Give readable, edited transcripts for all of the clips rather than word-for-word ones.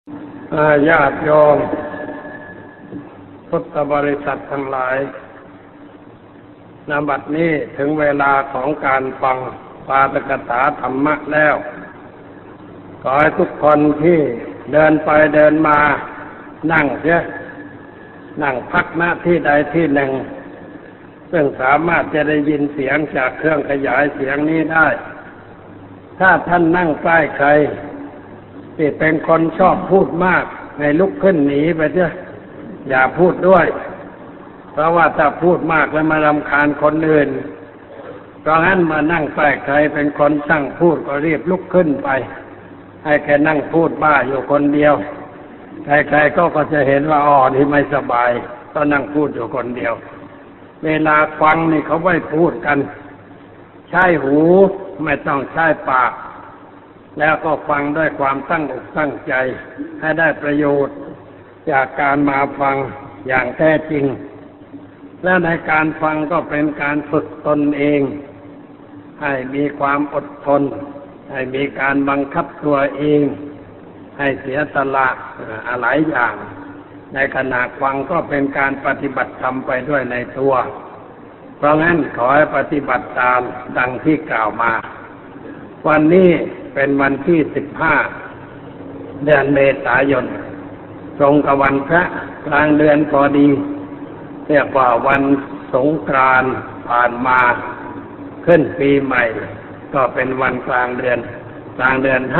ญาติโยมพุทธบริษัททั้งหลายณ บัดนี้ถึงเวลาของการฟังปาฐกถาธรรมะแล้วขอให้ทุกคนที่เดินไปเดินมานั่งเสียนั่งพักณที่ใดที่หนึ่งซึ่งสามารถจะได้ยินเสียงจากเครื่องขยายเสียงนี้ได้ถ้าท่านนั่งใกล้ใครที่เป็นคนชอบพูดมากให้ลุกขึ้นหนีไปเถอะอย่าพูดด้วยเพราะว่าถ้าพูดมากแล้วมารำคาญคนอื่นเพราะงั้นมานั่งใกล้ใครเป็นคนช่างพูดก็รีบลุกขึ้นไปให้แค่นั่งพูดบ้าอยู่คนเดียวใครๆก็จะเห็นว่านี่ไม่สบายก็นั่งพูดอยู่คนเดียวเวลาฟังนี่เขาไม่พูดกันใช้หูไม่ต้องใช้ปากแล้วก็ฟังด้วยความตั้งอกตั้งใจให้ได้ประโยชน์จากการมาฟังอย่างแท้จริงและในการฟังก็เป็นการฝึกตนเองให้มีความอดทนให้มีการบังคับตัวเองให้เสียสละหลายอย่างในขณะฟังก็เป็นการปฏิบัติธรรมไปด้วยในตัวเพราะงั้นขอให้ปฏิบัติตามดังที่กล่าวมาวันนี้เป็นวันที่15 เดือนเมษายนตรงกับวันพระกลางเดือนพอดีเรียกว่าวันสงกรานต์ผ่านมาขึ้นปีใหม่ก็เป็นวันกลางเดือน5กลางเดือน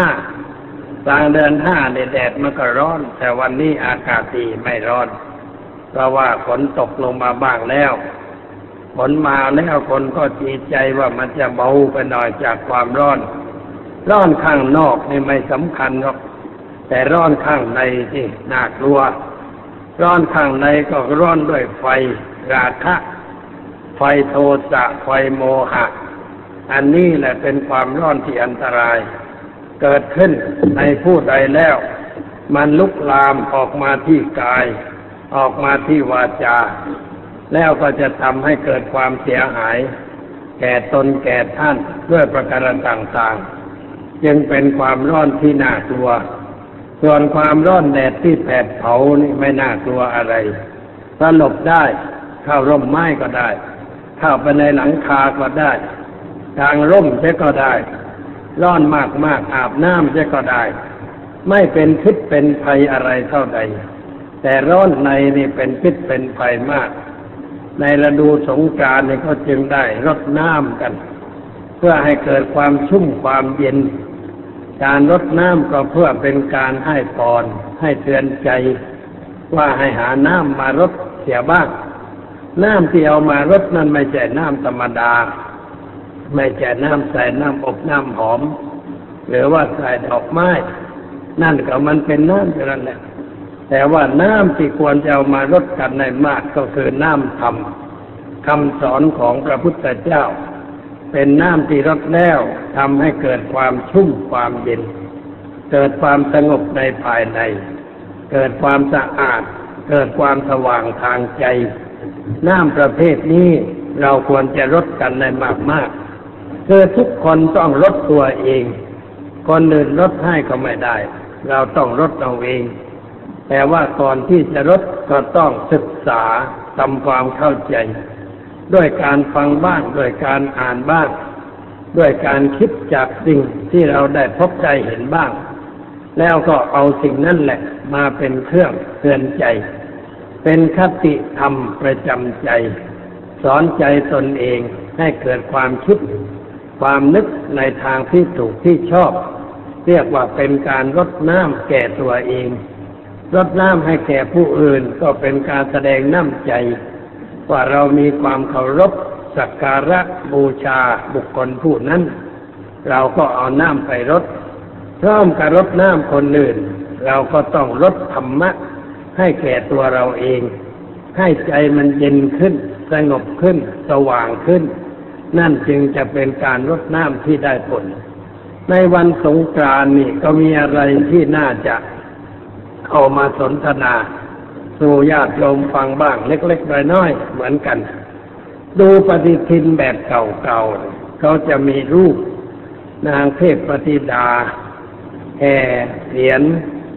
5เนี่ยแดดมันก็ร้อนแต่วันนี้อากาศดีไม่ร้อนเพราะว่าฝนตกลงมาบ้างแล้วฝนมาแล้วคนก็ดีใจว่ามันจะเบาไปหน่อยจากความร้อนข้างนอกนี่ไม่สำคัญหรอกแต่ร้อนข้างในที่น่ากลัวร้อนข้างในก็ร้อนด้วยไฟราคะไฟโทสะไฟโมหะอันนี้แหละเป็นความร้อนที่อันตรายเกิดขึ้นในผู้ใดแล้วมันลุกลามออกมาที่กายออกมาที่วาจาแล้วก็จะทำให้เกิดความเสียหายแก่ตนแก่ท่านด้วยประการต่างๆจึงเป็นความร้อนที่น่ากลัวส่วนความร้อนแดดที่แผดเผานี่ไม่น่ากลัวอะไรถ้าหลบได้เข้าร่มไม้ก็ได้เข้าไปในหลังคาก็ได้ทางร่มเสียก็ได้ร้อนมากๆอาบน้ำเสียก็ได้ไม่เป็นพิษเป็นภัยอะไรเท่าใดแต่ร้อนในนี่เป็นพิษเป็นภัยมากในฤดูสงกรานต์นี่ก็จึงได้รดน้ำกันเพื่อให้เกิดความชุ่มความเย็นการรดน้ำก็เพื่อเป็นการให้พรให้เตือนใจว่าให้หาน้ำมารดเสียบ้างน้ำที่เอามารดนั้นไม่ใช่น้ำธรรมดาไม่ใช่น้ำใส่น้ำอบน้ำหอมหรือว่าใส่ดอกไม้นั่นก็มันเป็นน้ำอย่างนั้นแหละแต่ว่าน้ำที่ควรจะเอามารดกันในมากก็คือน้ำธรรมคำสอนของพระพุทธเจ้าเป็นน้ำที่รดแล้วทำให้เกิดความชุ่มความเย็นเกิดความสงบในภายในเกิดความสะอาดเกิดความสว่างทางใจน้ำประเภทนี้เราควรจะรดกันในมากๆคือทุกคนต้องรดตัวเองคนอื่นรดให้ก็ไม่ได้เราต้องรดเอาเองแต่ว่าก่อนที่จะรดก็ต้องศึกษาทำความเข้าใจด้วยการฟังบ้างด้วยการอ่านบ้างด้วยการคิดจากสิ่งที่เราได้พบได้เห็นบ้างแล้วก็เอาสิ่งนั้นแหละมาเป็นเครื่องเตือนใจเป็นคติธรรมประจำใจสอนใจตนเองให้เกิดความคิดความนึกในทางที่ถูกที่ชอบเรียกว่าเป็นการรดน้ำแก่ตัวเองรดน้ำให้แก่ผู้อื่นก็เป็นการแสดงน้ำใจว่าเรามีความเคารพสักการะบูชาบุคคลผู้นั้นเราก็เอาน้ำไปรดพร้อมกับรดน้ำคนอื่นเราก็ต้องรดธรรมะให้แก่ตัวเราเองให้ใจมันเย็นขึ้นสงบขึ้นสว่างขึ้นนั่นจึงจะเป็นการรดน้ำที่ได้ผลในวันสงกรานต์นี่ก็มีอะไรที่น่าจะเข้ามาสนทนาสู่ญาติโยมฟังบ้างเล็กๆน้อยๆเหมือนกันดูปฏิทินแบบเก่าๆเขาจะมีรูปนางเทพธิดาแห่เหรียญ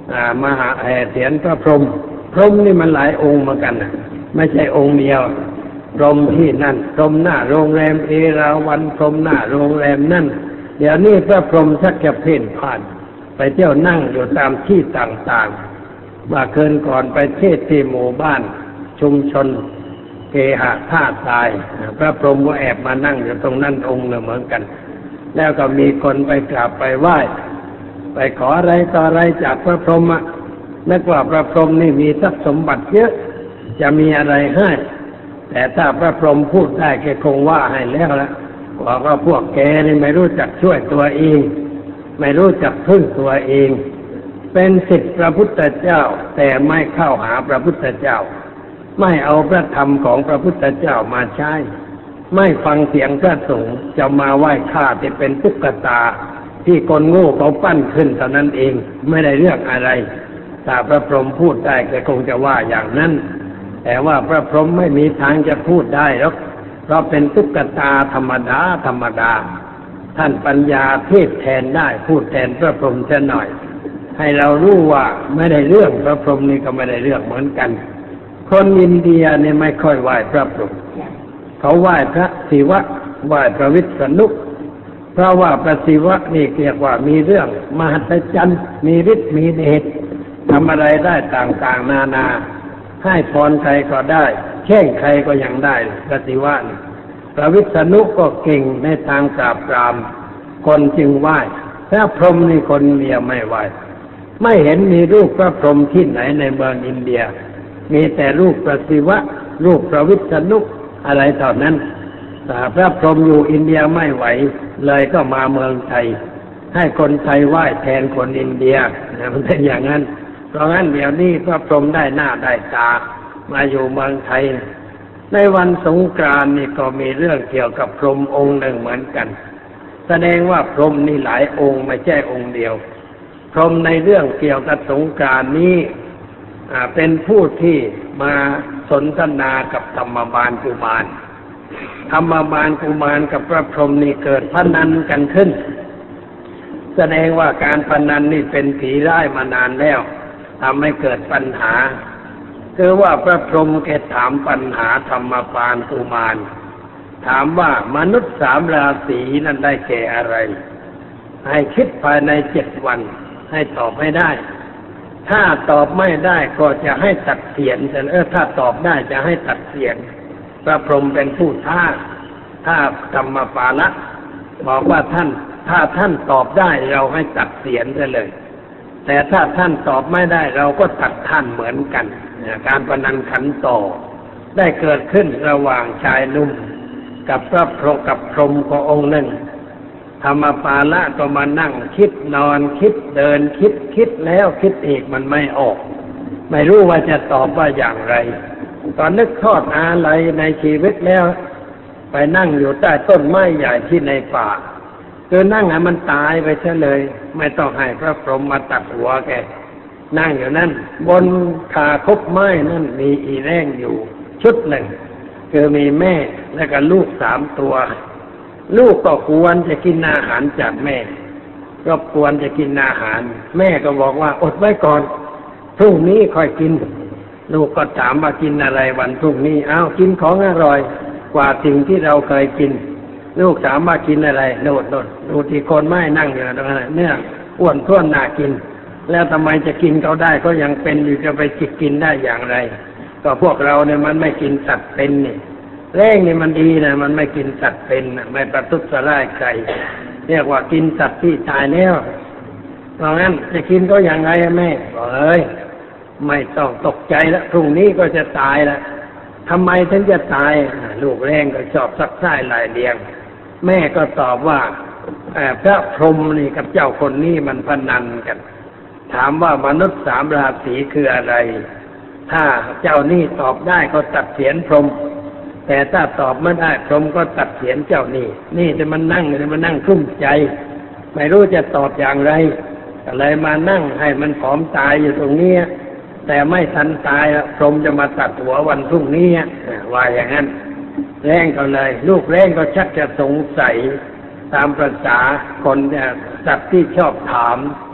มหาเสียนพระพรหมพรหมนี่มันหลายองค์เหมือนกันนะไม่ใช่องค์เดียวพรหมที่นั่นพรหมหน้าโรงแรมเอราวัณพรหมหน้าโรงแรมนั่นเดี๋ยวนี้พระพรหมชักจะเพ่นพ่านไปเที่ยวนั่งอยู่ตามที่ต่างๆว่าคืนก่อนไปเทศที่หมู่บ้านชุมชนเกหะท่าทรายพระพรหมก็แอบมานั่งอยู่ตรงนั้นองค์หนึ่งเหมือนกันแล้วก็มีคนไปกราบไปไหว้ไปขออะไรต่ออะไรจากพระพรหมนึกว่าพระพรหมนี่มีทรัพย์สมบัติเยอะจะมีอะไรให้แต่ถ้าพระพรหมพูดได้แกคงว่าให้แล้วละบอกว่าพวกแกนี่ไม่รู้จักช่วยตัวเองไม่รู้จักพึ่งตัวเองเป็นศิษย์พระพุทธเจ้าแต่ไม่เข้าหาพระพุทธเจ้าไม่เอาพระธรรมของพระพุทธเจ้ามาใช้ไม่ฟังเสียงพระสงฆ์จะมาไหว้ข้าที่เป็นตุ๊กตาที่คนโง่เขาปั้นขึ้นเท่านั้นเองไม่ได้เรื่องอะไรถ้าพระพรหมพูดได้แกคงจะว่าอย่างนั้นแต่ว่าพระพรหมไม่มีทางจะพูดได้หรอกเพราะเป็นตุ๊กตาธรรมดาท่านปัญญาเทศแทนได้พูดแทนพระพรหมจะหน่อยให้เรารู้ว่าไม่ได้เรื่องพระพรหมนี่ก็ไม่ได้เรื่องเหมือนกันคนอินเดียเนี่ยไม่ค่อยไหว้พระพรหมเขาไหว้พระศิวะไหว้พระวิษณุเพราะว่าพระศิวะนี่เรียกว่ามีเรื่องมหัศจรรย์มีฤทธิ์มีเดชทำอะไรได้ต่างๆนานาให้พรใครก็ได้แช่งใครก็ยังได้พระศิวะนี่พระวิษณุก็เก่งในทางปราบปรามคนจึงไหว้พระพรหมนี่คนเดียวไม่ไหว้ไม่เห็นมีรูปพระพรหมที่ไหนในเมืองอินเดียมีแต่รูปพระศิวะรูปพระวิษณุอะไรเท่านั้นแต่พระพรหมอยู่อินเดียไม่ไหวเลยก็มาเมืองไทยให้คนไทยไหว้แทนคนอินเดียมันเป็นอย่างนั้นเพราะงั้นเดี๋ยวนี้พระพรหมได้หน้าได้ตามาอยู่เมืองไทยในวันสงกรานต์นี่ก็มีเรื่องเกี่ยวกับพรหมองค์หนึ่งเหมือนกันแสดงว่าพรหมนี่หลายองค์ไม่ใช่องค์เดียวพรหมในเรื่องเกี่ยวกับสงกรานต์นี้เป็นผู้ที่มาสนทนากับธรรมบาลกุมารธรรมบาลกุมารกับพระพรหมนี่เกิดพนันกันขึ้นแสดงว่าการพนันนี่เป็นผีร้ายมานานแล้วทำให้เกิดปัญหาคือว่าพระพรหมแกถามปัญหาธรรมบาลกุมารถามว่ามนุษย์3 ราศีนั้นได้แก่อะไรให้คิดภายใน7 วันให้ตอบให้ได้ถ้าตอบไม่ได้ก็จะให้ตัดเสียนถ้าตอบได้จะให้ตัดเสียนพระพรหมเป็นผู้ถ้าธรรมปาละบอกว่าถ้าท่านตอบได้เราให้ตัดเสียนไปเลยแต่ถ้าท่านตอบไม่ได้เราก็ตัดท่านเหมือนกันการพนันขันต่อได้เกิดขึ้นระหว่างชายหนุ่มกับพระพรหมกับพรหมขององค์หนึ่งธรรมปาละก็มานั่งคิดนอนคิดเดินคิดแล้วคิดอีกมันไม่ออกไม่รู้ว่าจะตอบว่าอย่างไรตอนนึกทอดอะไรในชีวิตแล้วไปนั่งอยู่ใต้ต้นไม้ใหญ่ที่ในป่าคือนั่งให้มันตายไปเสียเลยไม่ต้องให้พระพรหมมาตัดหัวแกนั่งอยู่นั่นบนขาคบไม้นั่นมีอีแรงอยู่ชุดหนึ่งคือมีแม่และก็ลูก3 ตัวลูกก็ควรจะกินอาหารจากแม่ก็ควรจะกินอาหารแม่ก็บอกว่าอดไว้ก่อนพรุ่งนี้ค่อยกินลูกก็ถามว่ากินอะไรวันพรุ่งนี้กินของอร่อยกว่าสิ่งที่เราเคยกินลูกถามว่ากินอะไรโน่นดูที่คนไม้นั่งอยู่ตรงนั้นเนี่ยอ้วนท้วนน่ากินแล้วทำไมจะกินเขาได้ก็ยังเป็นอยู่จะไปกินได้อย่างไรก็พวกเราเนี่ยมันไม่กินสัตว์เป็นนี่แรงนี่มันดีนะมันไม่กินสัตว์เป็นไม่ประทุษร้ายใครเรียกว่ากินสัตว์ที่ตายแล้วเพราะงั้นจะกินก็อย่างไรแม่บอกไม่ต้องตกใจแล้วพรุ่งนี้ก็จะตายแล้วทำไมถึงจะตายลูกแรงก็ชอบซักไส้ลายเลียงแม่ก็ตอบว่าพระพรหมนี่กับเจ้าคนนี้มันพนันกันถามว่ามนุษย์3 ราศีคืออะไรถ้าเจ้านี่ตอบได้ก็ตัดเสียนพรหมแต่ถ้าตอบไม่ได้พรหมก็ตัดเสียนเจ้านี่จะมันนั่งคลุ้มใจไม่รู้จะตอบอย่างไรก็เลยมานั่งให้มันผอมตายอยู่ตรงนี้แต่ไม่ทันตายพรหมจะมาตัดหัววันพรุ่งนี้ว่าอย่างนั้นแรงก็เลยลูกแรงก็ชักจะสงสัยตามประสาคนสัตว์ที่ชอบถาม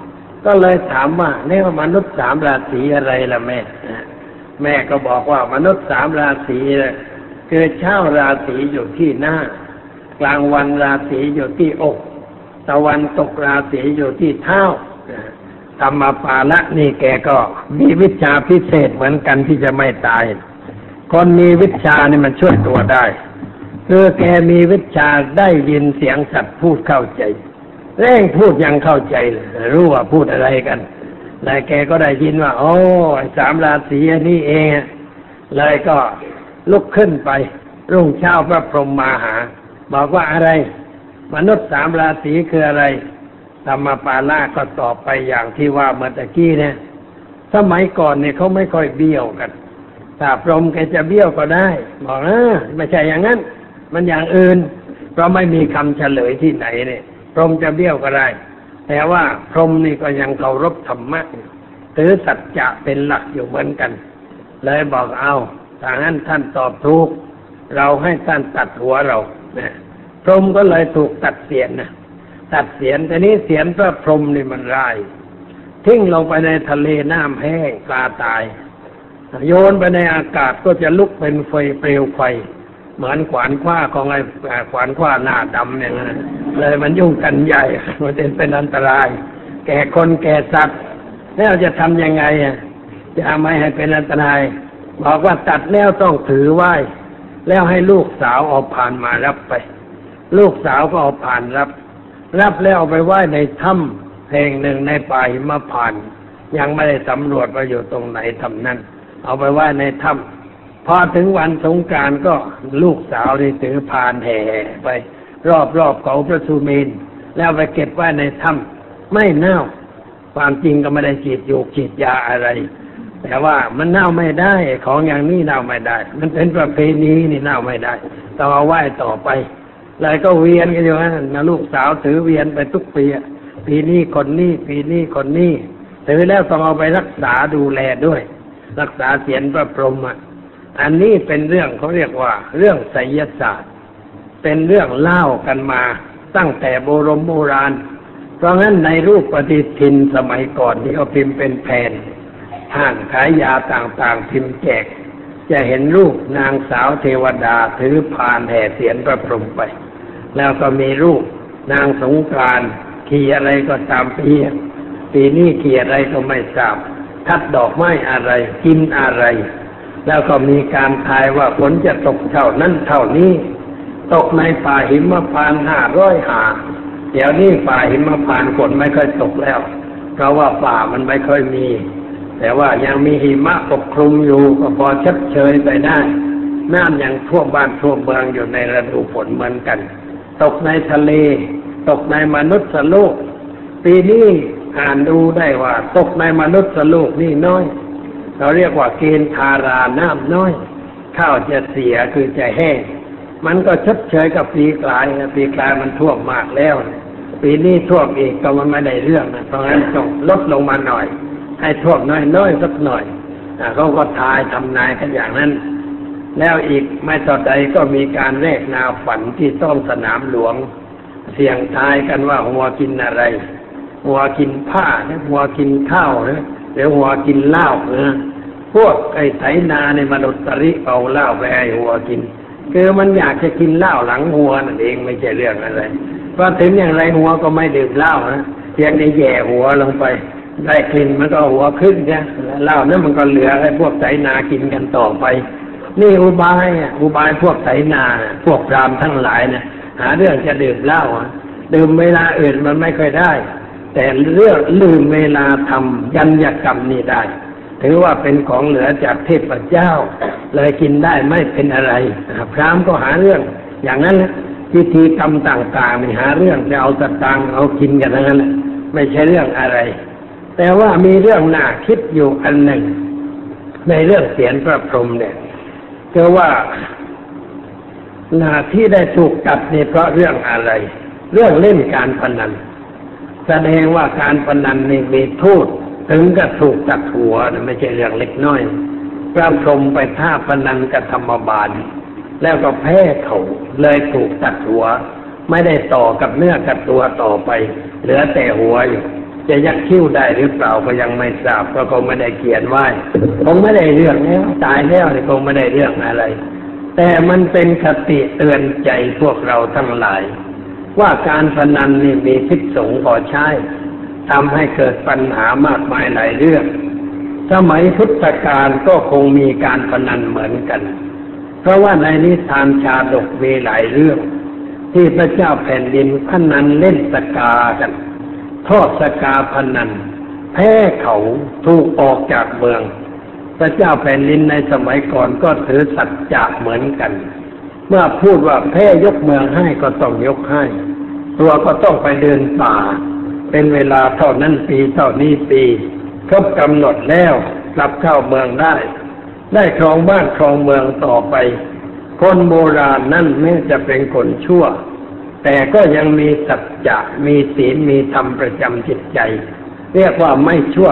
ก็เลยถามว่าเนี่ยมนุษย์3 ราศีอะไรล่ะแม่แม่ก็บอกว่ามนุษย์3 ราศีคือเช้าราศีอยู่ที่หน้ากลางวันราศีอยู่ที่อกตะวันตกราศีอยู่ที่เท้าธรรมปาละนี่แกก็มีวิชาพิเศษเหมือนกันที่จะไม่ตายคนมีวิชานี่มันช่วยตัวได้คือแกมีวิชาได้ยินเสียงสัตว์พูดเข้าใจเร่งพูดยังเข้าใจรู้ว่าพูดอะไรกันแล้วแกก็ได้ยินว่าโอ้3 ราศีนี่เองเลยก็ลุกขึ้นไปรุ่งเช้าพระพรหมมาหาบอกว่าอะไรมนุษย์3 ราศีคืออะไรธรรมปาละก็ตอบไปอย่างที่ว่าเมื่อตะกี้เนี่ยสมัยก่อนเนี่ยเขาไม่ค่อยเบี้ยวกันถ้าพรหมแกจะเบี้ยวก็ได้บอกไม่ใช่อย่างนั้นมันอย่างอื่นเพราะไม่มีคำเฉลยที่ไหนเนี่ยพรหมจะเบี้ยวก็ได้แต่ว่าพรหมนี่ก็ยังเคารพธรรมะถือสัจจะเป็นหลักอยู่เหมือนกันเลยบอกเอาถ้างั้นท่านตอบถูกเราให้ท่านตัดหัวเราพรหมก็เลยถูกตัดเสียนตัดเสียนแต่นี้เสียนพระพรหมนี่มันร้ายทิ้งลงไปในทะเลน้ำแห้งปลาตายโยนไปในอากาศก็จะลุกเป็นไฟเปลวไฟเหมือนขวานคว้าของไอ้ขวานคว้าหน้าดำเนี่ยนะเลยมันยุ่งกันใหญ่มันเป็นอันตรายแก่คนแก่สัตว์แล้วจะทำยังไงจะไม่ให้เป็นอันตรายบอกว่าตัดแล้วต้องถือไหว้แล้วให้ลูกสาวเอาผ่านมารับไปลูกสาวก็เอาผ่านรับแล้วเอาไปไหว้ในถ้ำแห่งหนึ่งในป่าหิมพานต์ยังไม่ได้สำรวจว่าอยู่ตรงไหนถ้ำนั้นเอาไปไหว้ในถ้ำพอถึงวันสงกรานต์ก็ลูกสาวได้ถือพานแห่ไปรอบเขาพระสุเมรุแล้วไปเก็บไว้ในถ้ำไม่เน่าความจริงก็ไม่ได้ฉีดยาอะไรแต่ว่ามันเน่าไม่ได้ของอย่างนี้เน่าไม่ได้มันเป็นประเพณีนี่เน่าไม่ได้ต้องเอาไว้ต่อไปเลยก็เวียนกันอยู่นะลูกสาวถือเวียนไปทุกปีนี้คนนี้ปีนี้คนนี้ถือแล้วต้องเอาไปรักษาดูแลด้วยรักษาเสียนพระพรหมอันนี้เป็นเรื่องเขาเรียกว่าเรื่องไสยศาสตร์เป็นเรื่องเล่ากันมาตั้งแต่โบราณเพราะงั้นในรูปปฏิทินสมัยก่อนที่เขาพิมพ์เป็นแผ่นห้างขายยาต่างๆพิมพ์แจกจะเห็นรูปนางสาวเทวดาถือพานแห่เสียนพระพรหมไปแล้วก็มีรูปนางสงกรานต์ขี่อะไรก็ตามปีนี้ขี่อะไรก็ไม่ทราบทัดดอกไม้อะไรกินอะไรแล้วก็มีการทายว่าฝนจะตกเท่านั้นเท่านี้ตกในป่าหิมพานต์500 หาเดี๋ยวนี้ป่าหิมพานต์ฝนไม่ค่อยตกแล้วเพราะว่าป่ามันไม่ค่อยมีแต่ว่ายังมีหิมะปกคลุมอยู่ก็พอชดเชยไปได้น้ำยังท่วมบ้านท่วมเมืองอยู่ในฤดูฝนเหมือนกันตกในทะเลตกในมนุษย์โลกปีนี้อ่านดูได้ว่าตกในมนุษย์โลกนี่น้อยเราเรียกว่าเกณฑ์ทาราน้ำน้อยข้าวจะเสียคือจะแห้งมันก็ชดเชยกับปีกลายมันท่วมมากแล้วปีนี้ท่วมอีกก็มันไม่ได้เรื่องเพราะงั้นต้องลดลงมาหน่อยให้ท่วมน้อยสักหน่อยเขาก็ทายทำนายกันอย่างนั้นแล้วอีกไม่ต่อใดก็มีการแลกนาฝันที่ท้องสนามหลวงเสี่ยงทายกันว่าหัวกินอะไรหัวกินผ้าหัวกินข้าวหรือหัวกินเหล้าพวกไอ้ไถนาในมนุษย์ตริเอาเหล้าไปให้หัวกินคือมันอยากจะกินเหล้าหลังหัวนั่นเองไม่ใช่เรื่องอะไรเพราะถึงอย่างไรหัวก็ไม่ดื่มเหล้าเพียงแต่แย่หัวลงไปได้กลิ่นมันก็หัวขึ้นใช่เหล้านั้นมันก็เหลือให้พวกไถนากินกันต่อไปนี่อุบายพวกไถนาพวกพราหมณ์ทั้งหลายนะหาเรื่องจะดื่มเหล้าดื่มเวลาอื่นมันไม่ค่อยได้แต่เรื่องลืมเวลาทำยัญญกรรมนี่ได้ถือว่าเป็นของเหลือจากเทพเจ้าเลยกินได้ไม่เป็นอะไรพราหมณ์ก็หาเรื่องอย่างนั้นนะพิธีกรรมต่างๆนี่หาเรื่องจะเอาสตางค์เอากินกันทั้งนั้นไม่ใช่เรื่องอะไรแต่ว่ามีเรื่องน่าคิดอยู่อันหนึ่งในเรื่องเสียนพระพรหมเนี่ยก็ว่าที่ได้ถูกตัดนี่เพราะเรื่องอะไรเรื่องเล่นการพนันแสดงว่าการพนันนี่มีโทษถึงกับถูกตัดหัวไม่ใช่เรื่องเล็กน้อยพระพรหมไปท่าพนันกับธรรมบาลแล้วก็แพ้เขาเลยถูกตัดหัวไม่ได้ต่อกับเนื้อกับตัวต่อไปเหลือแต่หัวอยู่จะยักคิ้วได้หรือเปล่าก็ยังไม่ทราบเพราะคงไม่ได้เขียนไว้คงไม่ได้เรื่องแล้วตายแล้วคงไม่ได้เรื่องอะไรแต่มันเป็นคติเตือนใจพวกเราทั้งหลายว่าการพนันนี่มีพิษสงพอใช้ทำให้เกิดปัญหามากมายหลายเรื่องสมัยพุทธกาลก็คงมีการพนันเหมือนกันเพราะว่าในนิทานชาดกมีหลายเรื่องที่พระเจ้าแผ่นดินพนันเล่นสกากันทอดสกาพนันแพ้เขาถูกออกจากเมืองพระเจ้าแผ่นดินในสมัยก่อนก็ถือสัจจะเหมือนกันเมื่อพูดว่าแพ้ยกเมืองให้ก็ต้องยกให้ตัวก็ต้องไปเดินป่าเป็นเวลาเท่านั้นปีเท่านี้ปีครบกำหนดแล้วกลับเข้าเมืองได้ครองบ้านครองเมืองต่อไปคนโบราณนั่นแม้จะเป็นคนชั่วแต่ก็ยังมีสัจจะมีศีลมีธรรมประจำจิตใจเรียกว่าไม่ชั่ว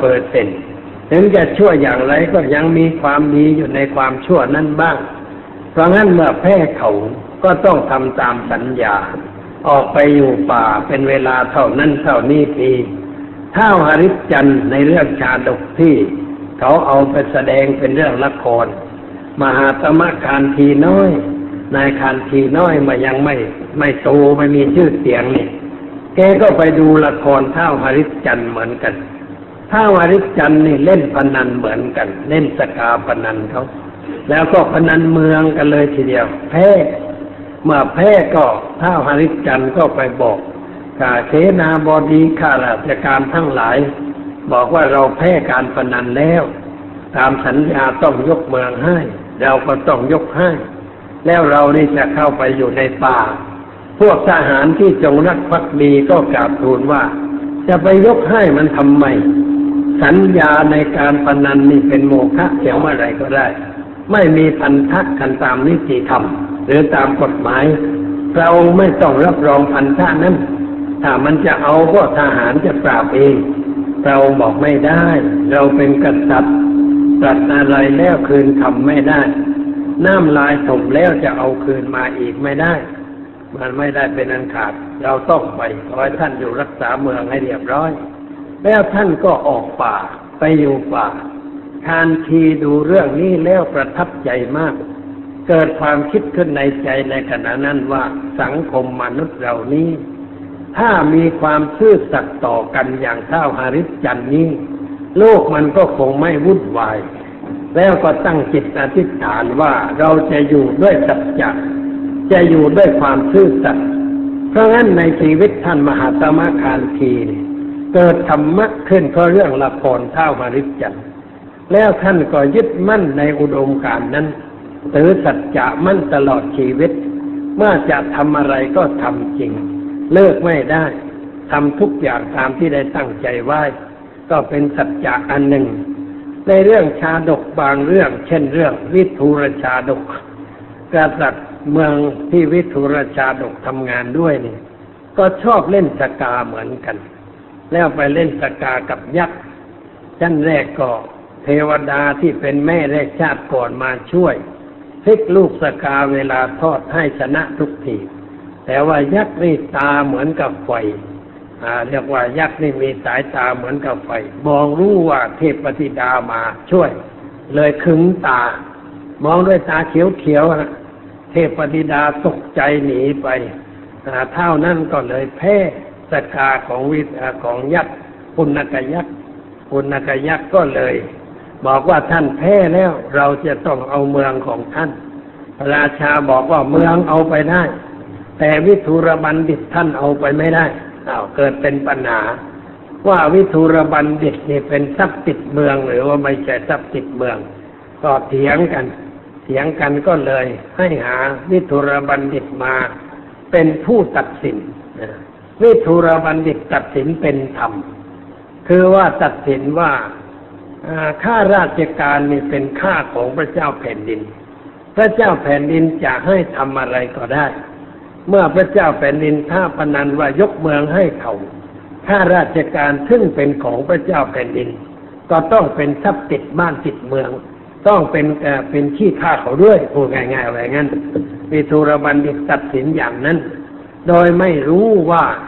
100%ถึงจะชั่วอย่างไรก็ยังมีความดีอยู่ในความชั่วนั้นบ้างเพราะงั้นเมื่อแพ้เขาก็ต้องทำตามสัญญาออกไปอยู่ป่าเป็นเวลาเท่านั้นเท่านี้ปีท้าวหฤจันทร์ในเรื่องชาดกที่เขาเอาไปแสดงเป็นเรื่องละครมหาตมะคานธีน้อยนายคานธีน้อยมายังไม่โตไม่มีชื่อเสียงนี่แกก็ไปดูละครท้าวหฤจันทร์เหมือนกันท้าวหฤจันทร์นี่เล่นพนันเหมือนกันเล่นสกาพนันเขาแล้วก็พนันเมืองกันเลยทีเดียวแพ้เมื่อแพ้ก็ท้าวหฤจันทร์ก็ไปบอกข้าเสนาบดีข้าราชการทั้งหลายบอกว่าเราแพ้การพนันแล้วตามสัญญาต้องยกเมืองให้เราก็ต้องยกให้แล้วเรานี่จะเข้าไปอยู่ในป่าพวกทหารที่จงรักภักดีก็กราบทูลว่าจะไปยกให้มันทำไมสัญญาในการพนันนี่เป็นโมฆะเสียเมื่อไรก็ได้ไม่มีพันธะกันตามนิติธรรมหรือตามกฎหมายเราไม่ต้องรับรองพันธะนั้นถ้ามันจะเอาก็ทหารจะปราบเองเราบอกไม่ได้เราเป็นกษัตริย์ตรัสอะไรแล้วคืนคำไม่ได้น้ำลายถมแล้วจะเอาคืนมาอีกไม่ได้มันไม่ได้เป็นอันขาดเราต้องไปขอให้ท่านอยู่รักษาเมืองให้เรียบร้อยแล้วท่านก็ออกป่าไปอยู่ป่าคานธีดูเรื่องนี้แล้วประทับใจมากเกิดความคิดขึ้นในใจในขณะนั้นว่าสังคมมนุษย์เรานี้ถ้ามีความซื่อสัตย์ต่อกันอย่างท้าวหฤจันทร์นี้โลกมันก็คงไม่วุ่นวายแล้วก็ตั้งจิตอธิษฐานว่าเราจะอยู่ด้วยสัจจะจะอยู่ด้วยความซื่อสัตย์เพราะงั้นในชีวิตท่านมหาตมะคานธีเกิดธรรมะขึ้นเพราะเรื่องละครท้าวหฤจันทร์แล้วท่านก็ยึดมั่นในอุดมการณ์นั้นถือสัจจะมั่นตลอดชีวิตเมื่อจะทำอะไรก็ทำจริงเลิกไม่ได้ทำทุกอย่างตามที่ได้ตั้งใจไว้ก็เป็นสัจจะอันหนึ่งในเรื่องชาดกบางเรื่องเช่นเรื่องวิทูรชาดกกษัตริย์เมืองที่วิทูรชาดกทำงานด้วยนี่ก็ชอบเล่นสกาเหมือนกันแล้วไปเล่นสกากับยักษ์ชั้นแรกก็เทวดาที่เป็นแม่แรกชาติก่อนมาช่วยพลิกลูกสกาเวลาทอดให้ชนะทุกทีแต่ว่ายักษ์นี่ตาเหมือนกับไฟเรียกว่ายักษ์นี่มีสายตาเหมือนกับไฟมองรู้ว่าเทพธิดามาช่วยเลยขึงตามองด้วยตาเขียวๆนะเทพธิดาตกใจหนีไปเท่านั้นก็เลยแพ้สกาของยักษ์ปุณกยักษ์ก็เลยบอกว่าท่านแพ้แล้วเราจะต้องเอาเมืองของท่านพระราชาบอกว่าเมืองเอาไปได้แต่วิทูรบัณฑิตท่านเอาไปไม่ได้เกิดเป็นปัญหาว่าวิทูรบัณฑิตนี่เป็นทรัพย์ติดเมืองหรือว่าไม่ใช่ทรัพย์ติดเมืองก็เถียงกันก็เลยให้หาวิทูรบัณฑิตมาเป็นผู้ตัดสินวิทูรบัณฑิตตัดสินเป็นธรรมคือว่าตัดสินว่าข้าราชการนี่เป็นข้าของพระเจ้าแผ่นดินพระเจ้าแผ่นดินจะให้ทำอะไรก็ได้เมื่อพระเจ้าแผ่นดินท้าพนันว่ายกเมืองให้เขาข้าราชการซึ่งเป็นของพระเจ้าแผ่นดินก็ต้องเป็นทรัพย์ติดบ้านติดเมืองต้องเป็นขี้ข้าเขาด้วยพูดง่ายๆอะไรงั้นวิทูรบัณฑิตตัดสินอย่างนั้นโดยไม่รู้ว่า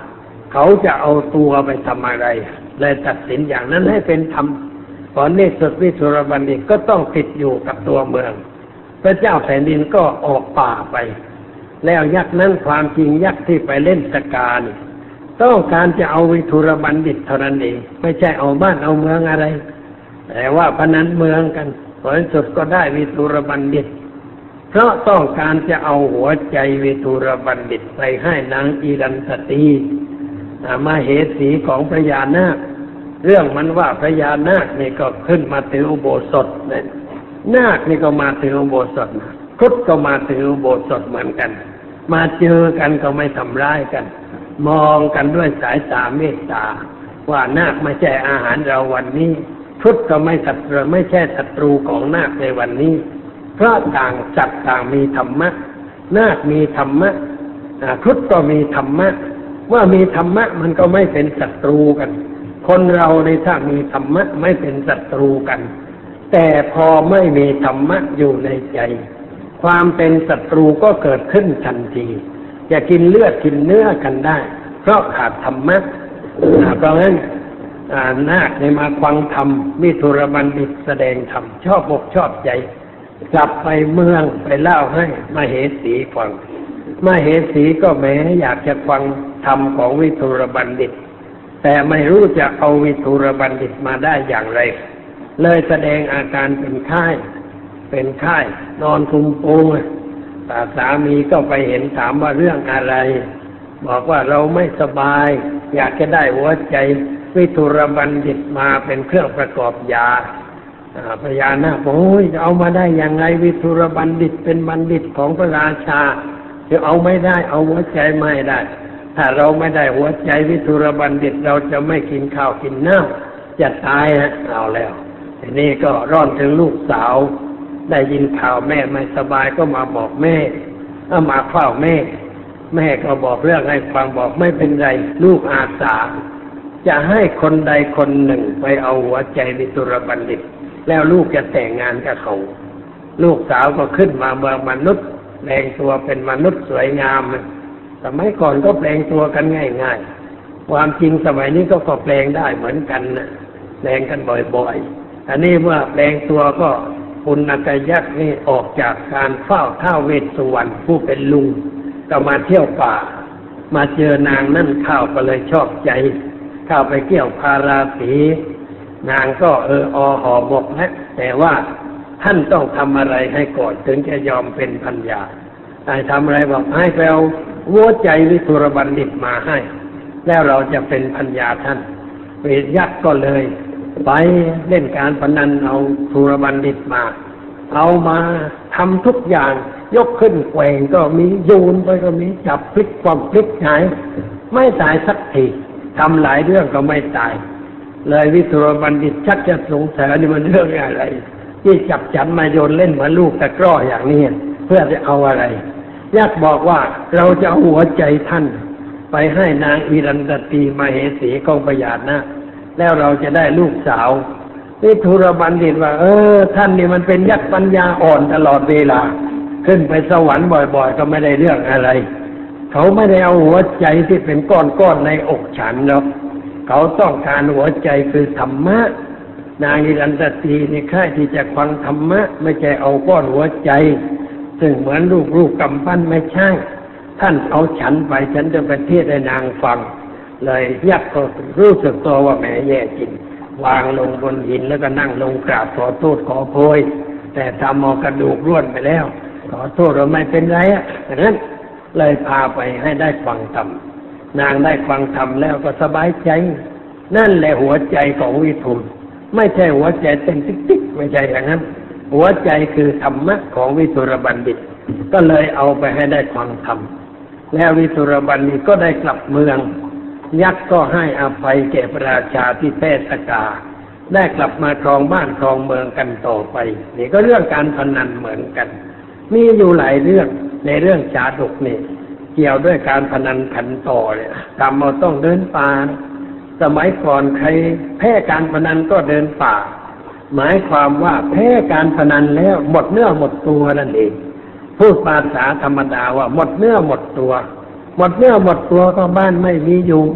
เขาจะเอาตัวไปทำอะไรเลยตัดสินอย่างนั้นให้เป็นธรรมผลในสุดวิทุรบัณฑิตก็ต้องติดอยู่กับตัวเมืองพระเจ้าแผ่นดินก็ออกป่าไปแล้วยักษ์นั้นความจริงยักษ์ที่ไปเล่นสกานี่ต้องการจะเอาวิทุรบัณฑิตเท่านั้นเองไม่ใช่เอาบ้านเอาเมืองอะไรแต่ว่าพนันเมืองกันผลสุดก็ได้วิทุรบัณฑิตเพราะต้องการจะเอาหัวใจวิทุรบัณฑิตไปให้นางอิรันตตีมาเหสีของพญานาคเรื่องมันว่าพญานาคนี่ก็ขึ้นมาถืออุโบสถเนี่ยนาคนี่ก็มาถืออุโบสถครุฑก็มาถืออุโบสถเหมือนกันมาเจอกันก็ไม่ทำร้ายกันมองกันด้วยสายตาเมตตาว่านาคไม่ใช่อาหารเราวันนี้ครุฑก็ไม่ใช่ศัตรูของนาคในวันนี้เพราะต่างสัตว์ต่างมีธรรมะนาคมีธรรมะครุฑก็มีธรรมะว่ามีธรรมะมันก็ไม่เป็นศัตรูกันคนเราในถ้ามีธรรมะไม่เป็นศัตรูกันแต่พอไม่มีธรรมะอยู่ในใจความเป็นศัตรูก็เกิดขึ้นทันทีจะกินเลือดกินเนื้อกันได้เพราะขาดธรรมะเพราะงั้นนาคในมาฟังธรรมวิทุรบัณฑิตแสดงธรรมชอบอกชอบใจกลับไปเมืองไปเล่าให้มเหสีฟังมเหสีก็แม้อยากจะฟังธรรมของวิทุรบัณฑิตแต่ไม่รู้จะเอาวิทุรบัณฑิตมาได้อย่างไรเลยแสดงอาการเป็นไข้นอนคลุมโปงแต่สามีก็ไปเห็นถามว่าเรื่องอะไรบอกว่าเราไม่สบายอยากจะได้หัวใจวิทุรบัณฑิตมาเป็นเครื่องประกอบยาพญานาคบอกโอ้ยจะเอามาได้อย่างไรวิทุรบัณฑิตเป็นบัณฑิตของพระราชาจะเอาไม่ได้เอาหัวใจไม่ได้ถ้าเราไม่ได้หัวใจวิทุรบัณฑิตเราจะไม่กินข้าวกินน้ำจะตายเอาแล้วทีนี้ก็ร้อนถึงลูกสาวได้ยินข่าวแม่ไม่สบายก็มาบอกแม่มาเฝ้าแม่ก็บอกเรื่องให้ฟังบอกไม่เป็นไรลูกอาสาจะให้คนใดคนหนึ่งไปเอาหัวใจวิทุรบัณฑิตแล้วลูกจะแต่งงานกับเขาลูกสาวก็ขึ้นมาเมืองมนุษย์แปลงตัวเป็นมนุษย์สวยงามสมัยก่อนก็แปลงตัวกันง่ายๆความจริงสมัยนี้ก็แปลงได้เหมือนกันนะแปลงกันบ่อยๆอันนี้เมื่อแปลงตัวก็ปุณกยักษ์นี่ออกจากการเฝ้าท้าวเวสสุวรรณผู้เป็นลุงก็มาเที่ยวป่ามาเจอนางนั่นเข้าก็เลยชอบใจเข้าไปเกี่ยวพาราสีนางก็ห่อหมกนะแต่ว่าท่านต้องทำอะไรให้ก่อนถึงจะยอมเป็นพัญญาทำอะไรบอกให้ไปเอาหัวใจวิทุรบัณฑิตมาให้แล้วเราจะเป็นพัญญาท่านเวทยักษ์ก็เลยไปเล่นการพนันเอาทุรบัณฑิตมาเอามาทำทุกอย่างยกขึ้นแกว่งก็มีโยนไปก็มีจับพลิกความพลิกหายไม่ตายสักทีทำหลายเรื่องก็ไม่ตายเลยวิทุรบัณฑิตชักจะสงสัยนี่มันเรื่องอะไรที่จับจันมาโยนเล่นเหมือนลูกตะกร้ออย่างนี้เพื่อจะเอาอะไรยักษ์บอกว่าเราจะเอาหัวใจท่านไปให้นางอิรันตตีมเหสีของพญานาคแล้วเราจะได้ลูกสาววิทุรบัณฑิตว่าท่านนี่มันเป็นยักษ์ปัญญาอ่อนตลอดเวลาขึ้นไปสวรรค์บ่อยๆก็ไม่ได้เรื่องอะไรเขาไม่ได้เอาหัวใจที่เป็นก้อนๆในอกฉันหรอกเขาต้องการหัวใจคือธรรมะนางอิรันตตีนี่ค่ายที่จะฟังธรรมะไม่ใช่เอาก้อนหัวใจซึ่งเหมือนลูกกำปั้นไม่ใช่ท่านเอาฉันไปฉันจะไปเทศให้นางฟังเลยยักษ์ก็รู้สึกตัวว่าแหมแย่จริงวางลงบนหินแล้วก็นั่งลงกราบขอโทษขอโพยแต่ทำเอากระดูกร่วนไปแล้วขอโทษเราไม่เป็นไรดังนั้นเลยพาไปให้ได้ฟังธรรมนางได้ฟังธรรมแล้วก็สบายใจนั่นแหละหัวใจของวิทูลไม่ใช่หัวใจเต้นติ๊กๆไม่ใช่อย่างนั้นหัวใจคือธรรมะของวิทุรบัณฑิตก็เลยเอาไปให้ได้ฟังธรรมแล้ววิทุรบัณฑิตก็ได้กลับเมืองยักษ์ก็ให้อภัยแก่พระราชาที่แพร่สกาได้กลับมาครองบ้านครองเมืองกันต่อไปนี่ก็เรื่องการพนันเหมือนกันมีอยู่หลายเรื่องในเรื่องชาดกนี่เกี่ยวด้วยการพนันขันต่อเนี่ยทำเราต้องเดินป่าสมัยก่อนใครแพ้การพนันก็เดินป่าหมายความว่าแพ้การพนันแล้วหมดเนื้อหมดตัวนั่นเองพูดภาษาธรรมดาว่าหมดเนื้อหมดตัวหมดเนื้อหมดตัวก็บ้านไม่มีอยู่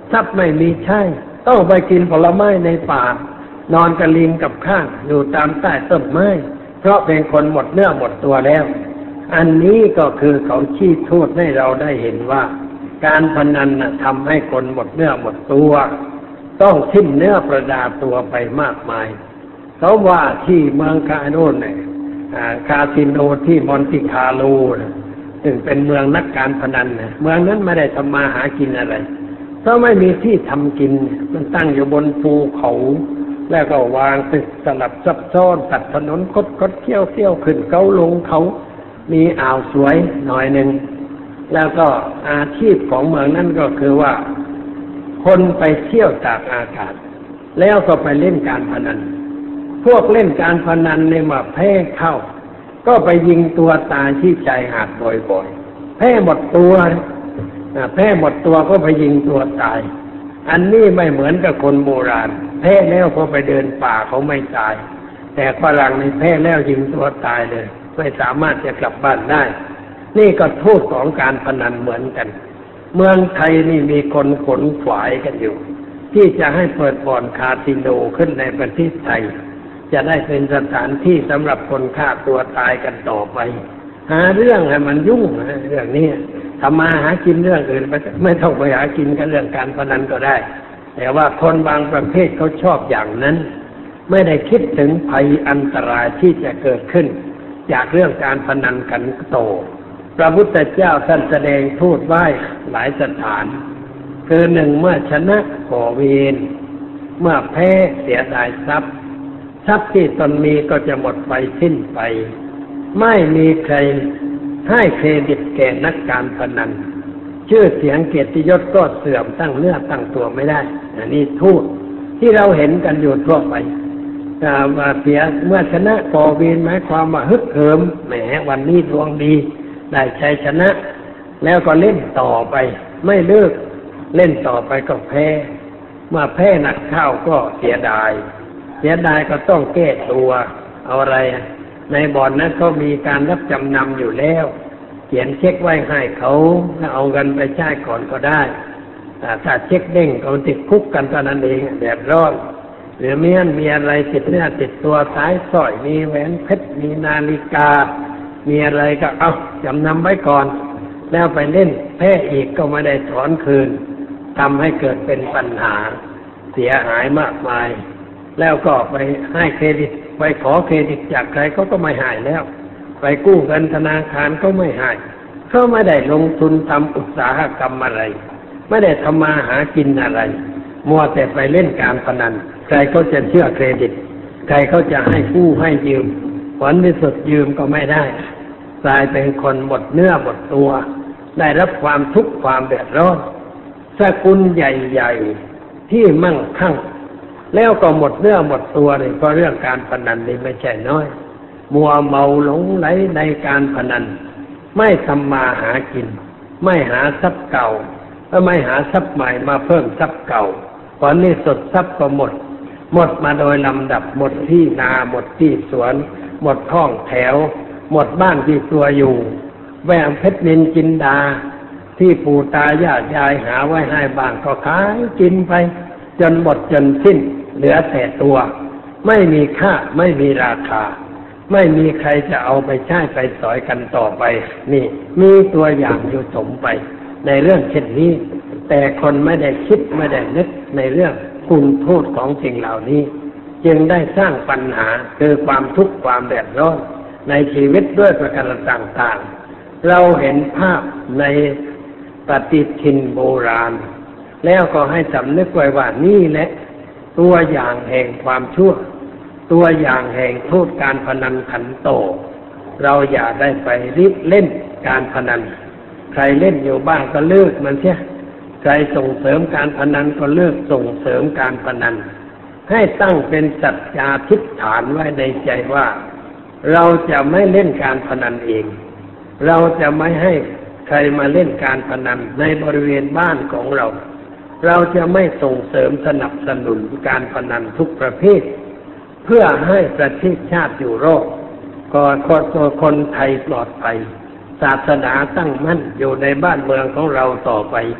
ทรัพย์ไม่มีใช่ต้องไปกินผลไม้ในป่านอนกับลิงกับข้างอยู่ตามใต้ต้นไม้เพราะเป็นคนหมดเนื้อหมดตัวแล้วอันนี้ก็คือเขาชี้โทษให้เราได้เห็นว่าการพนันทำให้คนหมดเนื้อหมดตัวต้องสิ้นเนื้อประดาตัวไปมากมายเขาว่าที่เมืองคาโนนเนี่ยคาสิโนที่มอนติคาร์โลซึ่งเป็นเมืองนักการพนันเมืองนั้นไม่ได้ทำมาหากินอะไรเพราะไม่มีที่ทำกินมันตั้งอยู่บนภูเขาแล้วก็วางตึกสลับซับซ้อนตัดถนนคดเที่ยวขึ้นเขาลงเขามีอ่าวสวยหน่อยหนึ่งแล้วก็อาชีพของเมืองนั้นก็คือว่าคนไปเที่ยวตากอากาศแล้วก็ไปเล่นการพนันพวกเล่นการพนันเนี่ยมาแพ้เข้าก็ไปยิงตัวตายที่ชายหาดบ่อยๆแพ้หมดตัวก็ไปยิงตัวตายอันนี้ไม่เหมือนกับคนโบราณแพ้แล้วพอไปเดินป่าเขาไม่ตายแต่ฝรั่งในแพ้แล้วยิงตัวตายเลยไม่สามารถจะกลับบ้านได้นี่ก็โทษของการพนันเหมือนกันเมืองไทยนี่มีคนขนขวายกันอยู่ที่จะให้เปิดบ่อนคาสิโนขึ้นในประเทศไทยจะได้เป็นสถานที่สำหรับคนฆ่าตัวตายกันต่อไปหาเรื่องให้มันยุ่งเรื่องนี้ทำมาหากินเรื่องอื่นไม่ต้องไปหากินกันเรื่องการพนันก็ได้แต่ว่าคนบางประเภทเขาชอบอย่างนั้นไม่ได้คิดถึงภัยอันตรายที่จะเกิดขึ้นจากเรื่องการพนันกันโตพระพุทธเจ้าท่านแสดงทูตไว้หลายสถานคือหนึ่งเมื่อชนะก่อเวรเมื่อแพ้เสียดายทรัพย์ที่ตนมีก็จะหมดไปสิ้นไปไม่มีใครให้เครดิตแก่นักการพนันชื่อเสียงเกียรติยศก็เสื่อมตั้งเนื้อตั้งตัวไม่ได้อันนี้ทูตที่เราเห็นกันอยู่ทั่วไปเสียเมื่อชนะก่อเวรหมายความว่าฮึกเหิมแหมวันนี้ดวงดีได้ชัยชนะแล้วก็เล่นต่อไปไม่เลิกเล่นต่อไปก็แพ้เมื่อแพ้หนักเข้าก็เสียดายก็ต้องแก้ตัวเอาอะไรในบ่อนนั้นก็มีการรับจำนำอยู่แล้วเขียนเช็คไว้ให้เขาแล้วเอาเงินไปใช้ก่อนก็ได้ถ้าเช็คเด้งก็ติดคุกกันตอนนั้นเองแบบร้อนหรือมีอะไรติดเนื้อติดตัวสายสร้อยมีแหวนเพชรมีนาฬิกามีอะไรก็เอาจำนำไว้ก่อนแล้วไปเล่นแพ้อีกก็ไม่ได้ถอนคืนทำให้เกิดเป็นปัญหาเสียหายมากมายแล้วก็ไปให้เครดิตไปขอเครดิตจากใครเขาก็ไม่ให้แล้วไปกู้เงินธนาคารก็ไม่ให้เขาไม่ได้ลงทุนทำอุตสาหกรรมอะไรไม่ได้ทำมาหากินอะไรมัวแต่ไปเล่นการพนันใครเขาจะเชื่อเครดิตใครเขาจะให้กู้ให้ยืมผลที่สุดยืมก็ไม่ได้กลายเป็นคนหมดเนื้อหมดตัวได้รับความทุกข์ความเดือดร้อนสกุลใหญ่ๆที่มั่งคั่งแล้วก็หมดเนื้อหมดตัวเลยเพราะเรื่องการพนันนี่ไม่ใช่น้อยมัวเมาหลงไหลในการพนันไม่ทำมาหากินไม่หาทรัพย์เก่าและไม่หาทรัพย์ใหม่มาเพิ่มทรัพย์เก่าตอนนี้สดทรัพย์ก็หมดมาโดยลำดับหมดที่นาหมดที่สวนหมดห้องแถวหมดบ้านที่ตัวอยู่แหวนเพชรนินจินดาที่ปู่ตายายหาไว้ให้บ้างก็ขายกินไปจนหมดจนสิ้นเหลือแต่ตัวไม่มีค่าไม่มีราคาไม่มีใครจะเอาไปใช้ไปสอยกันต่อไปนี่มีตัวอย่างอยู่สมไปในเรื่องเช่นนี้แต่คนไม่ได้คิดไม่ได้นึกในเรื่องคุณโทษของสิ่งเหล่านี้จึงได้สร้างปัญหาคือความทุกข์ความเดือดร้อนในชีวิตด้วยประการต่างๆเราเห็นภาพในปฏิทินโบราณแล้วก็ให้สำนึกไว้ว่านี่แหละตัวอย่างแห่งความชั่วตัวอย่างแห่งโทษการพนันขันโตเราอย่าได้ไปริบเล่นการพนันใครเล่นอยู่บ้างก็เลิกมันเสียใครส่งเสริมการพนันก็เลิกส่งเสริมการพนันให้ตั้งเป็นสัจจาธิษฐานไว้ในใจว่าเราจะไม่เล่นการพนันเองเราจะไม่ให้ใครมาเล่นการพนันในบริเวณบ้านของเราเราจะไม่ส่งเสริมสนับสนุนการพนันทุกประเภทเพื่อให้ประเทศชาติอยู่รอดคนไทยปลอดภัยศาสนาตั้งมั่นอยู่ในบ้านเมืองของเราต่อไป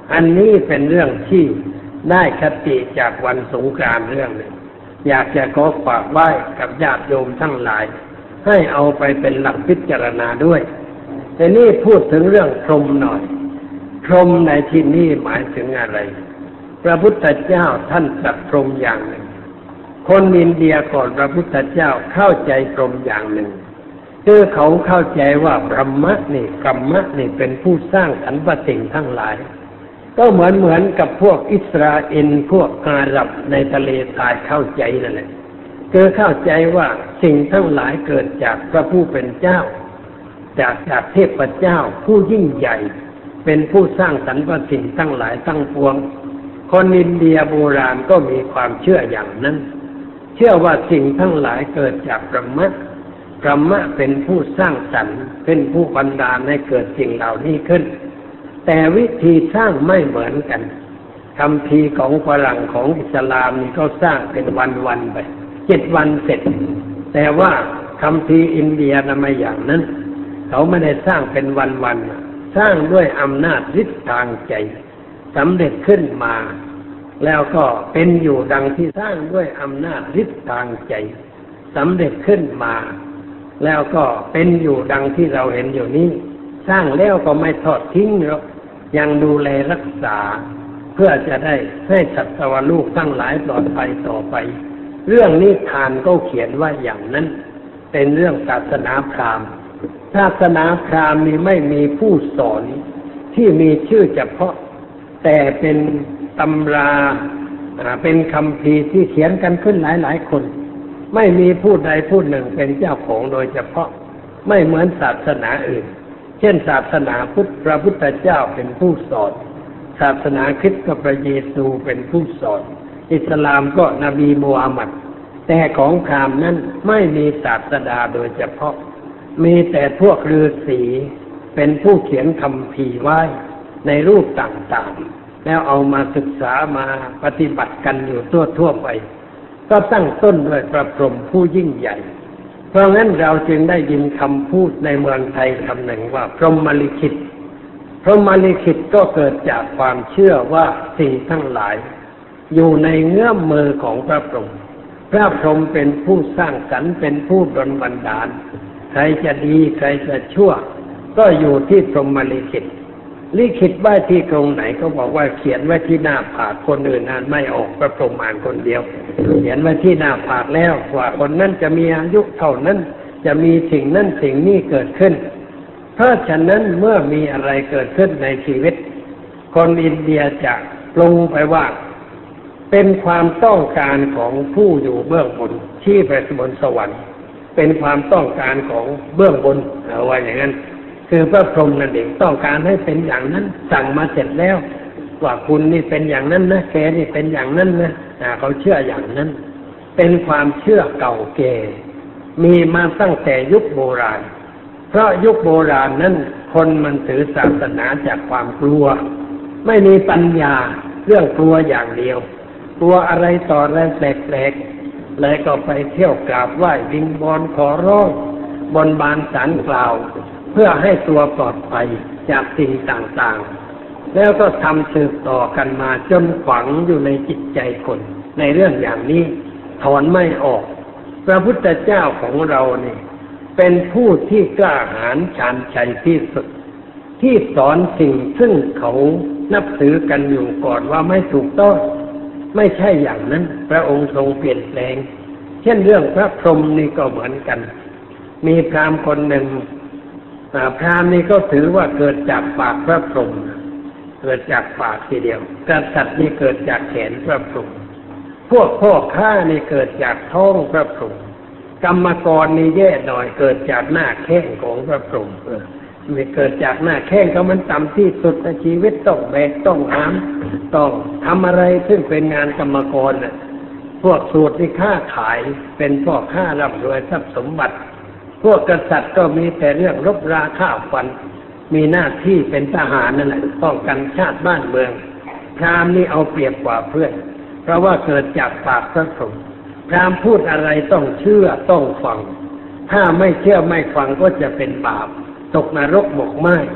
อันนี้เป็นเรื่องที่ได้คติจากวันสงกรานต์เรื่องหนึ่งอยากจะขอฝากไว้กับญาติโยมทั้งหลายให้เอาไปเป็นหลักพิจารณาด้วยแต่นี่พูดถึงเรื่องพรหมหน่อยพรหมในที่นี้หมายถึงอะไรพระพุทธเจ้าท่านตรัสพรหมอย่างหนึ่งคนอินเดียก่อนพระพุทธเจ้าเข้าใจพรหมอย่างหนึ่งคือเขาเข้าใจว่าบรหมะนี่เป็นผู้สร้างสรรพสิ่งทั้งหลายก็เหมือนกับพวกอิสราเอลพวกอาหรับในทะเลทรายเข้าใจนั่นแหละคือเข้าใจว่าสิ่งทั้งหลายเกิดจากพระผู้เป็นเจ้าจากเทพเจ้าผู้ยิ่งใหญ่เป็นผู้สร้างสรรพสิ่งทั้งหลายทั้งปวงคนอินเดียโบราณก็มีความเชื่ออย่างนั้นเชื่อว่าสิ่งทั้งหลายเกิดจากบรหมะเป็นผู้สร้างสรรค์เป็นผู้บันดาลให้เกิดสิ่งเหล่านี้ขึ้นแต่วิธีสร้างไม่เหมือนกันคัมภีร์ของฝรั่งของอิสลามนี่ก็สร้างเป็นวันๆไป7 วันเสร็จแต่ว่าคัมภีร์อินเดียน่ะไม่อย่างนั้นเขาไม่ได้สร้างเป็นวันๆสร้างด้วยอำนาจฤทธิ์ทางใจสำเร็จขึ้นมาแล้วก็เป็นอยู่ดังที่สร้างด้วยอำนาจฤทธิ์ทางใจสำเร็จขึ้นมาแล้วก็เป็นอยู่ดังที่เราเห็นอยู่นี้สร้างแล้วก็ไม่ทอดทิ้งหรอกยังดูแลรักษาเพื่อจะได้ให้สัตวลูกทั้งหลายปลอดภัยต่อไปเรื่องนิทานก็เขียนว่าอย่างนั้นเป็นเรื่องศาสนาพราหมณ์ศาสนาพราหมณ์นี้ไม่มีผู้สอนที่มีชื่อเฉพาะแต่เป็นตำราเป็นคัมภีร์ที่เขียนกันขึ้นหลายคนไม่มีผู้ใดผู้หนึ่งเป็นเจ้าของโดยเฉพาะไม่เหมือนศาสนาอื่นเช่นศาสนาพุทธพระพุทธเจ้าเป็นผู้สอนศาสนาคริสต์ก็พระเยซูเป็นผู้สอนอิสลามก็นบีมูฮัมหมัดแต่ของพราหมณ์นั้นไม่มีศาสดาโดยเฉพาะมีแต่พวกฤาษีเป็นผู้เขียนคัมภีร์ไว้ในรูปต่างๆแล้วเอามาศึกษามาปฏิบัติกันอยู่ทั่วไปก็ตั้งต้นด้วยพระพรหมผู้ยิ่งใหญ่เพราะงั้นเราจึงได้ยินคำพูดในเมืองไทยคำหนึ่งว่าพรหมลิขิตพรหมลิขิตก็เกิดจากความเชื่อว่าสิ่งทั้งหลายอยู่ในเงื้อมมือของพระพรหมพระพรหมเป็นผู้สร้างสรรค์เป็นผู้ดลบันดาลใครจะดีใครจะชั่วก็อยู่ที่พรหมลิขิตลิขิตไว้ที่ตรงไหนก็บอกว่าเขียนไว้ที่หน้าผากคนอื่นอ่านไม่ออกพระพรหมอ่านคนเดียวเขียนไว้ที่หน้าผากแล้วว่าคนนั้นจะมีอายุเท่านั้นจะมีสิ่งนั้นสิ่งนี้เกิดขึ้นเพราะฉะนั้นเมื่อมีอะไรเกิดขึ้นในชีวิตคนอินเดียจะปรุงไปว่าเป็นความต้องการของผู้อยู่เบื้องบนที่ไปบนสวรรค์เป็นความต้องการของเบื้องบนเอาไว้อย่างนั้นคือพระพรหมนั่นเองต้องการให้เป็นอย่างนั้นสั่งมาเสร็จแล้วว่าคุณนี่เป็นอย่างนั้นนะแกนี่เป็นอย่างนั้นนะเขาเชื่ออย่างนั้นเป็นความเชื่อเก่าแก่มีมาตั้งแต่ยุคโบราณเพราะยุคโบราณนั้นคนมันถือศาสนาจากความกลัวไม่มีปัญญาเรื่องกลัวอย่างเดียวกลัวอะไรต่ออะไรแปลกๆเลยก็ไปเที่ยวกราบไหว้วิงบอนขอร้องบนบานศาลกล่าวเพื่อให้ตัวปลอดภัยจากสิ่งต่างๆแล้วก็ทำสืบต่อกันมาจนฝังอยู่ในจิตใจคนในเรื่องอย่างนี้ถอนไม่ออกพระพุทธเจ้าของเรานี่เป็นผู้ที่กล้าหาญชาญชัยที่สุดที่สอนสิ่งซึ่งเขานับถือกันอยู่ก่อนว่าไม่ถูกต้องไม่ใช่อย่างนั้นพระองค์ทรงเปลี่ยนแปลงเช่นเรื่องพระพรหมนี่ก็เหมือนกันมีพราหมณ์คนหนึ่งพราหมณ์นี่ก็ถือว่าเกิดจากปากพระพรหมเกิดจากปากทีเดียวกษัตริย์นี่เกิดจากแขนพระพรหมพวกพ่อค้านี่เกิดจากท้องพระพรหมกรรมกรนี่แย่หน่อยเกิดจากหน้าแข้งของพระพรหมไม่เกิดจากหน้าแข้งก็มันต่ำที่สุดในชีวิตต้องแบกต้องหามต้องทำอะไรซึ่งเป็นงานกรรมกรพวกสูตรที่ค้าขายเป็นพ่อค้าร่ำรวยทรัพย์สมบัติพวกกษัตริย์ก็มีแต่เรื่องรบราฆ่าฟันมีหน้าที่เป็นทหารนั่นแหละป้องกันชาติบ้านเมืองพราหมณ์นี่เอาเปรียบกว่าเพื่อนเพราะว่าเกิดจากปากพระพรหมพราหมณ์พูดอะไรต้องเชื่อต้องฟังถ้าไม่เชื่อไม่ฟังก็จะเป็นบาปตกนรกหมกไหม้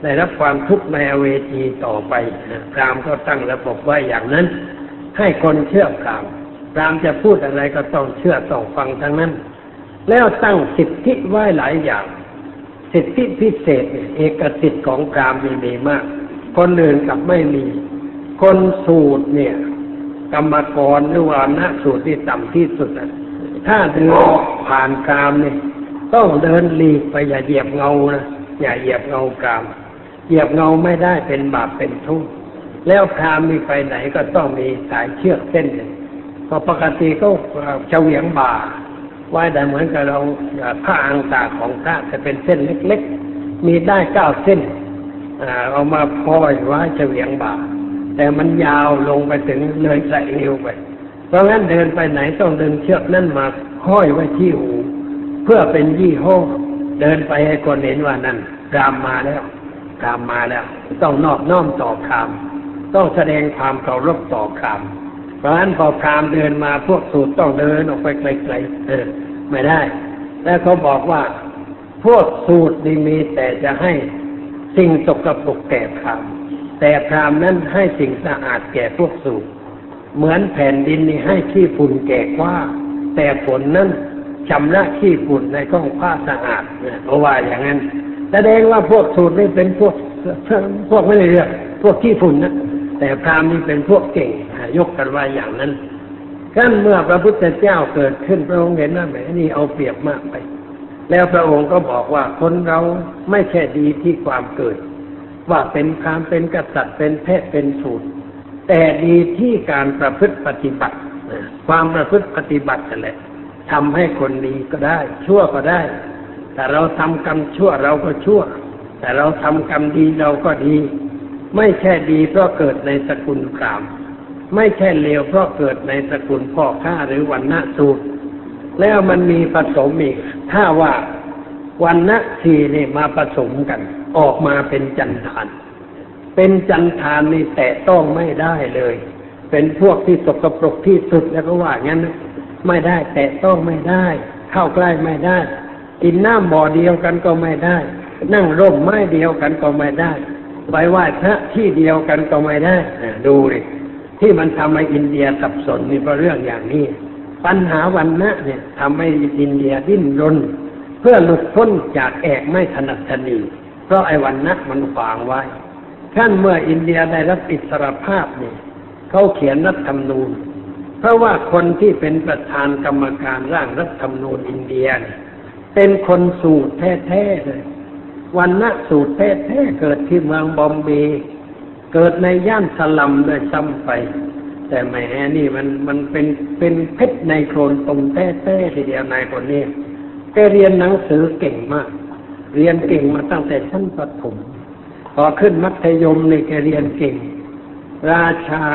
ได้รับความทุกข์ในอเวจีต่อไปพราหมณ์ก็ตั้งระบบไว้อย่างนั้นให้คนเชื่อพราหมณ์พราหมณ์จะพูดอะไรก็ต้องเชื่อต้องฟังทั้งนั้นแล้วตั้งสิทธิไว้หลายอย่างสิทธิพิเศษเอกสิทธิ์ของพราหมณ์มีมากคนอื่นกับไม่มีคนสูตรเนี่ยกรรมกรหรือว่านักสูตรที่ต่ำที่สุดถ้าเดินผ่านพราหมณ์เนี่ยต้องเดินหลีกไปอย่าเหยียบเงานะอย่าเหยียบเงาพราหมณ์เหยียบเงาไม่ได้เป็นบาปเป็นทุกข์แล้วพราหมณ์มีไปไหนก็ต้องมีสายเชือกเส้นหนึ่งเพราะปกติก็เฉวียงบ่าไว้ได้เหมือนกับเราผ้าอังสาของพระจะเป็นเส้นเล็กๆมีได้9 เส้นเอามาพ้อยไว้เฉวียงบ่าแต่มันยาวลงไปถึงเลยใส่นิ้วไปเพราะงั้นเดินไปไหนต้องดึงเชือกนั่นมาห้อยไว้ที่หูเพื่อเป็นยี่ห้อเดินไปให้คนเห็นว่านั่นพราหมณ์มาแล้วพราหมณ์มาแล้วต้องนอบน้อมต่อพราหมณ์ต้องแสดงความเคารพต่อพราหมณ์เพราะฉะนั้นพอพราหมณ์เดินมาพวกสูตรต้องเดินออกไปไกลๆไม่ได้แล้วเขาบอกว่าพวกสูตรนี่มีแต่จะให้สิ่งสกปรกแก่พราหมณ์แต่พราหมณ์นั้นให้สิ่งสะอาดแก่พวกสูตรเหมือนแผ่นดินนี่ให้ขี้ฝุ่นแก่กว่าแต่ฝนนั้นชำระขี้ฝุ่นในก้องผ้าสะอาดเพราะว่าอย่างนั้นแสดงว่าพวกสูตรนี่เป็นพวกไม่ได้เรื่องพวกขี้ฝุ่นนะแต่พราหมณ์นี่เป็นพวกเก่งยกกันว่าอย่างนั้นขั้นเมื่อพระพุทธเจ้าเกิดขึ้นพระองค์เห็นว่าแหมนี่เอาเปรียบมากไปแล้วพระองค์ก็บอกว่าคนเราไม่ใช่ดีที่ความเกิดว่าเป็นพราหมณ์เป็นกษัตริย์เป็นแพทย์เป็นสูตรแต่ดีที่การประพฤติปฏิบัติความประพฤติปฏิบัตินั่นแหละทำให้คนดีก็ได้ชั่วก็ได้แต่เราทำกรรมชั่วเราก็ชั่วแต่เราทำกรรมดีเราก็ดีไม่ใช่ดีเพราะเกิดในสกุลพราหมณ์ไม่ใช่เลวเพราะเกิดในสกุลพ่อข้าหรือวรรณะสูตรแล้วมันมีผสมอีกถ้าว่าวรรณะสี่นี่มาผสมกันออกมาเป็นจันทานเป็นจันทานนี่แตะต้องไม่ได้เลยเป็นพวกที่สกปรกที่สุดแล้วก็ว่างั้นไม่ได้แตะต้องไม่ได้เข้าใกล้ไม่ได้กินน้ำบ่อเดียวกันก็ไม่ได้นั่งร่มไม้เดียวกันก็ไม่ได้ไปไหว้พระที่เดียวกันก็ไม่ได้ดูดิที่มันทำให้อินเดียสับสนนี่เพราะเรื่องอย่างนี้ปัญหาวรรณะเนี่ยทำให้อินเดียดิ้นรนเพื่อหลุดพ้นจากแอกไม่ถนัดถนีเพราะไอ้วรรณะมันขวางไว้ขั้นเมื่ออินเดียได้รับอิสรภาพนี่เขาเขียนรัฐธรรมนูญเพราะว่าคนที่เป็นประธานกรรมการร่างรัฐธรรมนูญอินเดียเป็นคนสูตรแท้ๆเลยวรรณะสูตรแท้ๆเกิดที่เมืองบอมเบย์เกิดในย่านสลัมด้วยซ้ำไปแต่แหมนี่มันเป็นเพชรในโคลนตรงแท้ๆทีเดียวนายคนนี้แกเรียนหนังสือเก่งมากเรียนเก่งมาตั้งแต่ชั้นประถมพอขึ้นมัธยมนี่แกเรียนเก่งราชา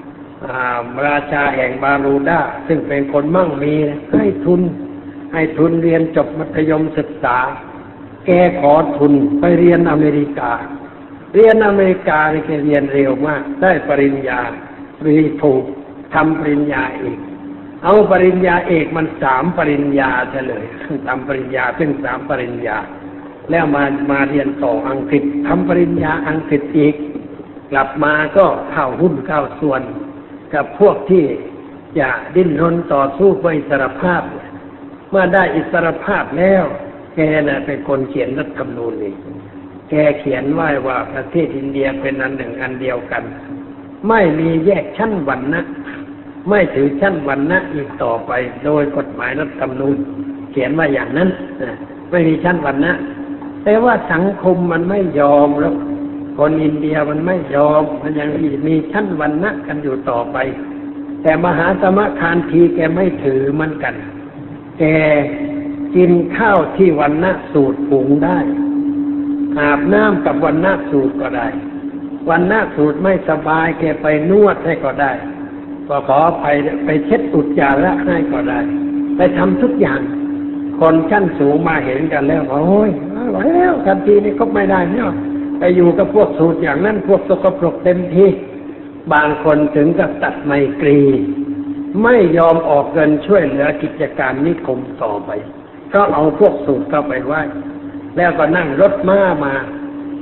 แห่งบารูดาซึ่งเป็นคนมั่งมีให้ทุนเรียนจบมัธยมศึกษาแกขอทุนไปเรียนอเมริกานี่แกเรียนเร็วมากได้ปริญญาตรีถูกทำปริญญาเอกเอาปริญญาเอกมัน3 ปริญญาเฉลยทำปริญญาซึ่ง3 ปริญญาแล้วมาเรียนต่ออังกฤษทำปริญญาอังกฤษอีกกลับมาก็เข้าหุ้นเข้าส่วนกับพวกที่จะดิ้นรนต่อสู้เพื่ออิสรภาพเมื่อได้อิสรภาพแล้วแกน่ะเป็นคนเขียนรัฐธรรมนูญนี่แกเขียนไว้ว่าประเทศอินเดียเป็นอันหนึ่งอันเดียวกันไม่มีแยกชั้นวรรณะไม่ถือชั้นวรรณะอีกต่อไปโดยกฎหมายรัฐธรรมนูญเขียนว่าอย่างนั้นไม่มีชั้นวรรณะแต่ว่าสังคมมันไม่ยอมแล้วคนอินเดียมันไม่ยอมมันยังมีชั้นวรรณะกันอยู่ต่อไปแต่มหาสมคานธีแกไม่ถือเหมือนกันแกกินข้าวที่วรรณะสูตรหุงได้อาบน้ำกับวรรณะสูตรก็ได้วรรณะสูตรไม่สบายแกไปนวดให้ก็ได้ก็ขอไปเช็ดอุจจาระให้ก็ได้ไปทำทุกอย่างคนชั้นสูงมาเห็นกันแล้วโอ้ยไหวแล้วทันทีนี้ก็ไม่ได้เนี่ยไปอยู่กับพวกสูตรอย่างนั้นพวกสกปรกเต็มทีบางคนถึงกับตัดไมตรีไม่ยอมออกเงินช่วยเหลือกิจการนิคมต่อไปก็เอาพวกสูตรเข้าไปไหว้แล้วก็นั่งรถม้า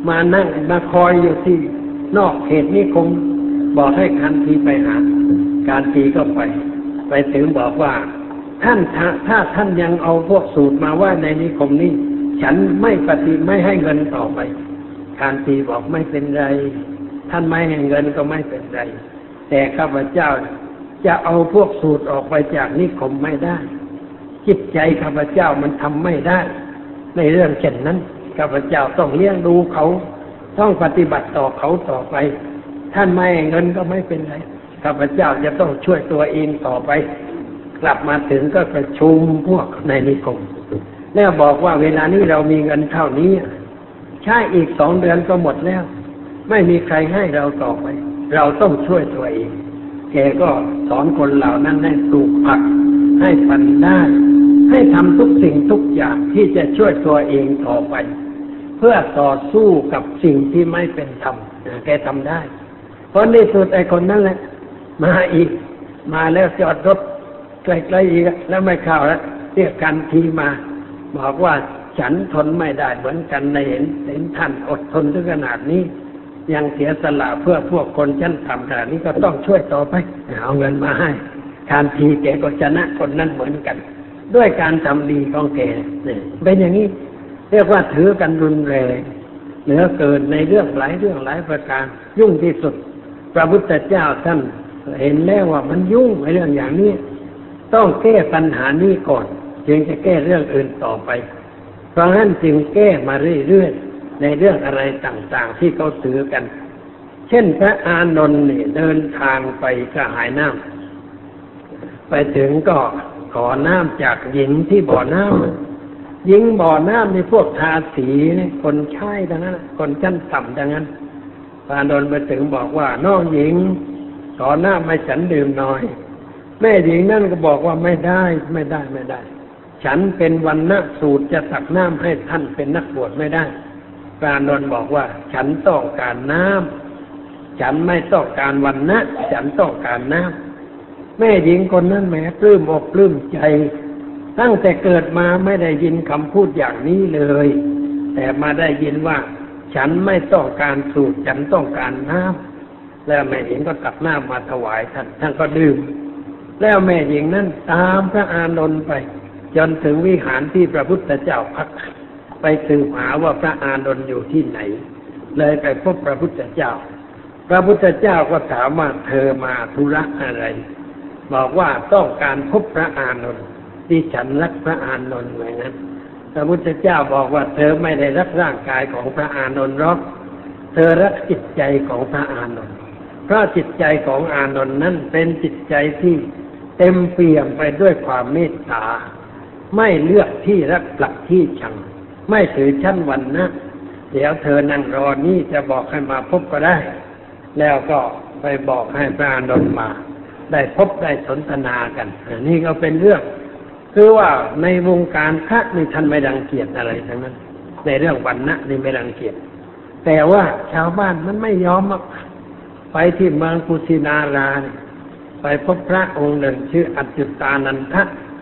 มานั่งมาคอยอยู่ที่นอกเขตนิคมบอกให้คันธีไปหาการธีก็ไปถึงบอกว่าท่านถ้าท่านยังเอาพวกสูตรมาว่าในนิคมนี้ฉันไม่ให้เงินต่อไปการธีบอกไม่เป็นไรท่านไม่ให้เงินก็ไม่เป็นไรแต่ข้าพเจ้าจะเอาพวกสูตรออกไปจากนิคมไม่ได้จิตใจข้าพเจ้ามันทำไม่ได้ในเรื่องเช่นนั้นข้าพเจ้าต้องเลี้ยงดูเขาต้องปฏิบัติต่อเขาต่อไปท่านไม่ให้เงินก็ไม่เป็นไรข้าพเจ้าจะต้องช่วยตัวเองต่อไปกลับมาถึงก็ประชุมพวกในนิคมแล้วบอกว่าเวลานี้เรามีเงินเท่านี้ใช้อีก2 เดือนก็หมดแล้วไม่มีใครให้เราต่อไปเราต้องช่วยตัวเองแกก็สอนคนเหล่านั้นให้ปลูกผักให้ปันได้ให้ทำทุกสิ่งทุกอย่างที่จะช่วยตัวเองต่อไปเพื่อต่อสู้กับสิ่งที่ไม่เป็นธรรมแกทำได้เพราะในสุดไอ้คนนั้นแหละมาอีกมาแล้วจอดรถใกล้ๆอีกแล้วไม่เข้าแล้วเรียกกันทีมาบอกว่าฉันทนไม่ได้เหมือนกันในเห็นท่านอดทนถึงขนาดนี้ยังเสียสละเพื่อพวกคนชั้นต่ำขนาดนี้ก็ต้องช่วยต่อไปเอาเงินมาให้การทีแกก็ชนะคนนั้นเหมือนกันด้วยการทำดีของแกเนี่ยเป็นอย่างนี้เรียกว่าถือกันรุนแรงเหลือเกินในเรื่องหลายประการยุ่งที่สุดพระพุทธเจ้าท่านเห็นแล้วว่ามันยุ่งในเรื่องอย่างนี้ต้องแก้ปัญหานี้ก่อนจึงจะแก้เรื่องอื่นต่อไปเพราะฉะนั้นจึงแก้มาเรื่อยๆในเรื่องอะไรต่างๆที่เขาถือกันเช่นพระอานนท์เนี่ยเดินทางไปกระหายน้ำไปถึงก็ขอน้ำจากหญิงที่บ่อน้ำหญิงบ่อน้ำในพวกทาสีนี่คนใช้ดังนั้นคนชั้นต่ำดังนั้นพระอานนท์ไปถึงบอกว่าน้องหญิงขอน้ำให้ฉันดื่มหน่อยแม่หญิงนั่นก็บอกว่าไม่ได้ฉันเป็นวรรณสูตรจะตักน้ำให้ท่านเป็นนักบวชไม่ได้พระอานนท์บอกว่าฉันต้องการน้ำฉันไม่ต้องการวรรณะฉันต้องการน้ำแม่หญิงคนนั้นแหมปลื้มอกปลื้มใจตั้งแต่เกิดมาไม่ได้ยินคำพูดอย่างนี้เลยแต่มาได้ยินว่าฉันไม่ต้องการสูตรฉันต้องการน้ำแล้วแม่หญิงก็ตักน้ำมาถวายท่านก็ดื่มแล้วแม่หญิงนั้นตามพระอานนท์ไปจนถึงวิหารที่พระพุทธเจ้าพักไปสืบหาว่าพระอานนท์อยู่ที่ไหนเลยไปพบพระพุทธเจ้าพระพุทธเจ้าก็ถามว่าเธอมาธุระอะไรบอกว่าต้องการพบพระอานนท์ที่ฉันรักพระอานนท์ไว้นั้นพระพุทธเจ้าบอกว่าเธอไม่ได้รักร่างกายของพระอานนท์หรอกเธอรักจิตใจของพระอานนท์เพราะจิตใจของอานนท์นั้นเป็นจิตใจที่เต็มเปี่ยมไปด้วยความเมตตาไม่เลือกที่รักหลักที่ชังไม่ถือชั้นวรรณะเดี๋ยวเธอนั่งรอนี่จะบอกให้มาพบก็ได้แล้วก็ไปบอกให้พระอานนท์มาได้พบได้สนทนากันนี่ก็เป็นเรื่องคือว่าในวงการพระนี่ท่านไม่รังเกียจอะไรทั้งนั้นในเรื่องวรรณะนี่ไม่รังเกียจแต่ว่าชาวบ้านมันไม่ยอมไปที่เมืองกุสินาราไปพบพระองค์หนึ่งชื่ออัจจุตานันทะ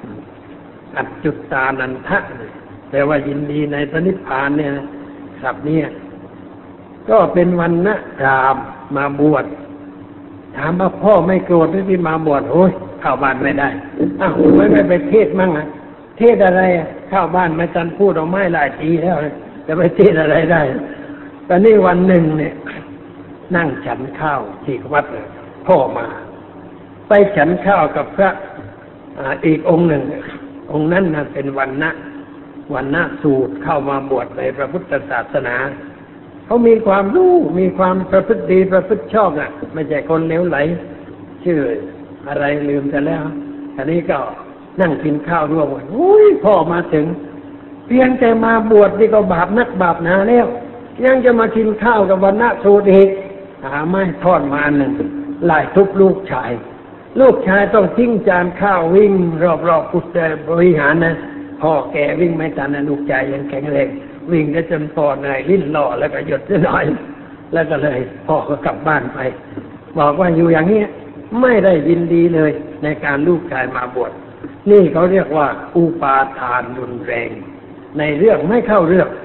แปลว่ายินดีในพระนิพพานเนี่ยศัพท์นี้ก็เป็นวรรณะพราหมณ์มาบวชถามว่าพ่อไม่โกรธที่มาบวชโอ้ยเข้าบ้านไม่ได้อ้าวไม่ไปเทศมั่งเทศอะไรเข้าบ้านไม่ทันพูดเอาไม้หลายทีแล้วจะไปเทศอะไรได้ตอนนี้วันหนึ่งเนี่ยนั่งฉันข้าวที่วัดพ่อมาไปฉันข้าวกับพระอีกองค์หนึ่งองค์นั้นเป็นวรรณะสูตรเข้ามาบวชในพระพุทธศาสนาเขามีความรู้มีความประพฤติดีประพฤติชอบน่ะไม่ใช่คนเลวไหลชื่ออะไรลืมไปแล้วอันนี้ก็นั่งกินข้าวร่วมกันอุ้ยพ่อมาถึงเพียงแต่มาบวชนี่ก็บาปนักบาปหนาแล้วยังจะมากินข้าวกับวรรณะสูตรอีกไม้ทอดมาหนึ่งไล่ทุบลูกชายต้องทิ้งจานข้าววิ่งรอบๆกุฏิบริหารนะพ่อแกวิ่งไม่ทันนะลูกชายยังแข็งแรงวิ่งได้จนพ่อเหนื่อยลิ้นหล่อแล้วก็หยุดซะหน่อยแล้วก็เลยพ่อก็กลับบ้านไปบอกว่าอยู่อย่างนี้ไม่ได้ยินดีเลยในการลูกชายมาบวชนี่เขาเรียกว่าอุปาทานรุนแรงในเรื่องไม่เข้าเรื่อง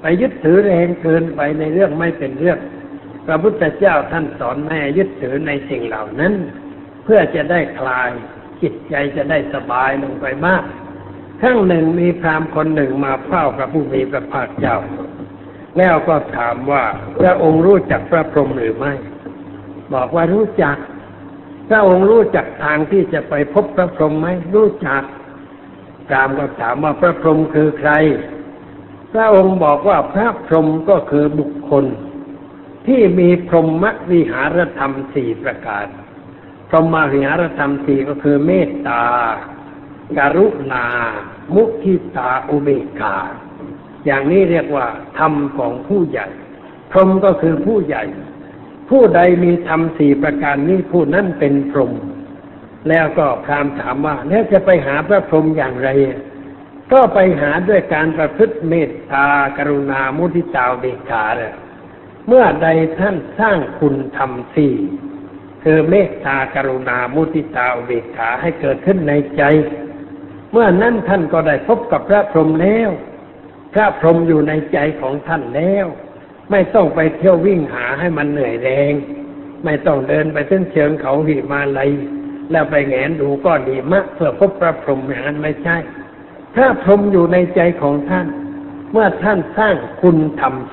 ไปยึดถือแรงเกินไปในเรื่องไม่เป็นเรื่องพระพุทธเจ้าท่านสอนให้ยึดถือในสิ่งเหล่านั้นเพื่อจะได้คลายจิตใจจะได้สบายลงไปมากครั้งหนึ่งมีพราหมณ์คนหนึ่งมาเฝ้าพระผู้มีพระภาคเจ้าแล้วก็ถามว่าพระองค์รู้จักพระพรหมหรือไม่บอกว่ารู้จักพระองค์รู้จักทางที่จะไปพบพระพรหมไหมรู้จักพราหมณ์ก็ถามว่าพระพรหมคือใครพระองค์บอกว่าพระพรหมก็คือบุคคลที่มีพรหมวิหารธรรม4ประการพรหมวิหารธรรม4ก็คือเมตตากรุณามุทิตาอุเบกขาอย่างนี้เรียกว่าธรรมของผู้ใหญ่พรหมก็คือผู้ใหญ่ผู้ใดมีธรรม4ประการนี้ผู้นั้นเป็นพรหมแล้วก็พราหมณ์ถามว่าแล้วจะไปหาพระพรหมอย่างไรก็ไปหาด้วยการประพฤติเมตตากรุณามุทิตาอุเบกขาเมื่อใดท่านสร้างคุณธรรม4คือเมตตากรุณามุทิตาอุเบกขาให้เกิดขึ้นในใจเมื่อนั้นท่านก็ได้พบกับพระพรหมแล้วพระพรหมอยู่ในใจของท่านแล้วไม่ต้องไปเที่ยววิ่งหาให้มันเหนื่อยแรงไม่ต้องเดินไปถึงเชิงเขาหิมาลัยแล้วไปแงนดูก้อนหิมะเพื่อพบพระพรหมอย่างนั้นไม่ใช่พระพรหมอยู่ในใจของท่านเมื่อท่านสร้างคุณธรรม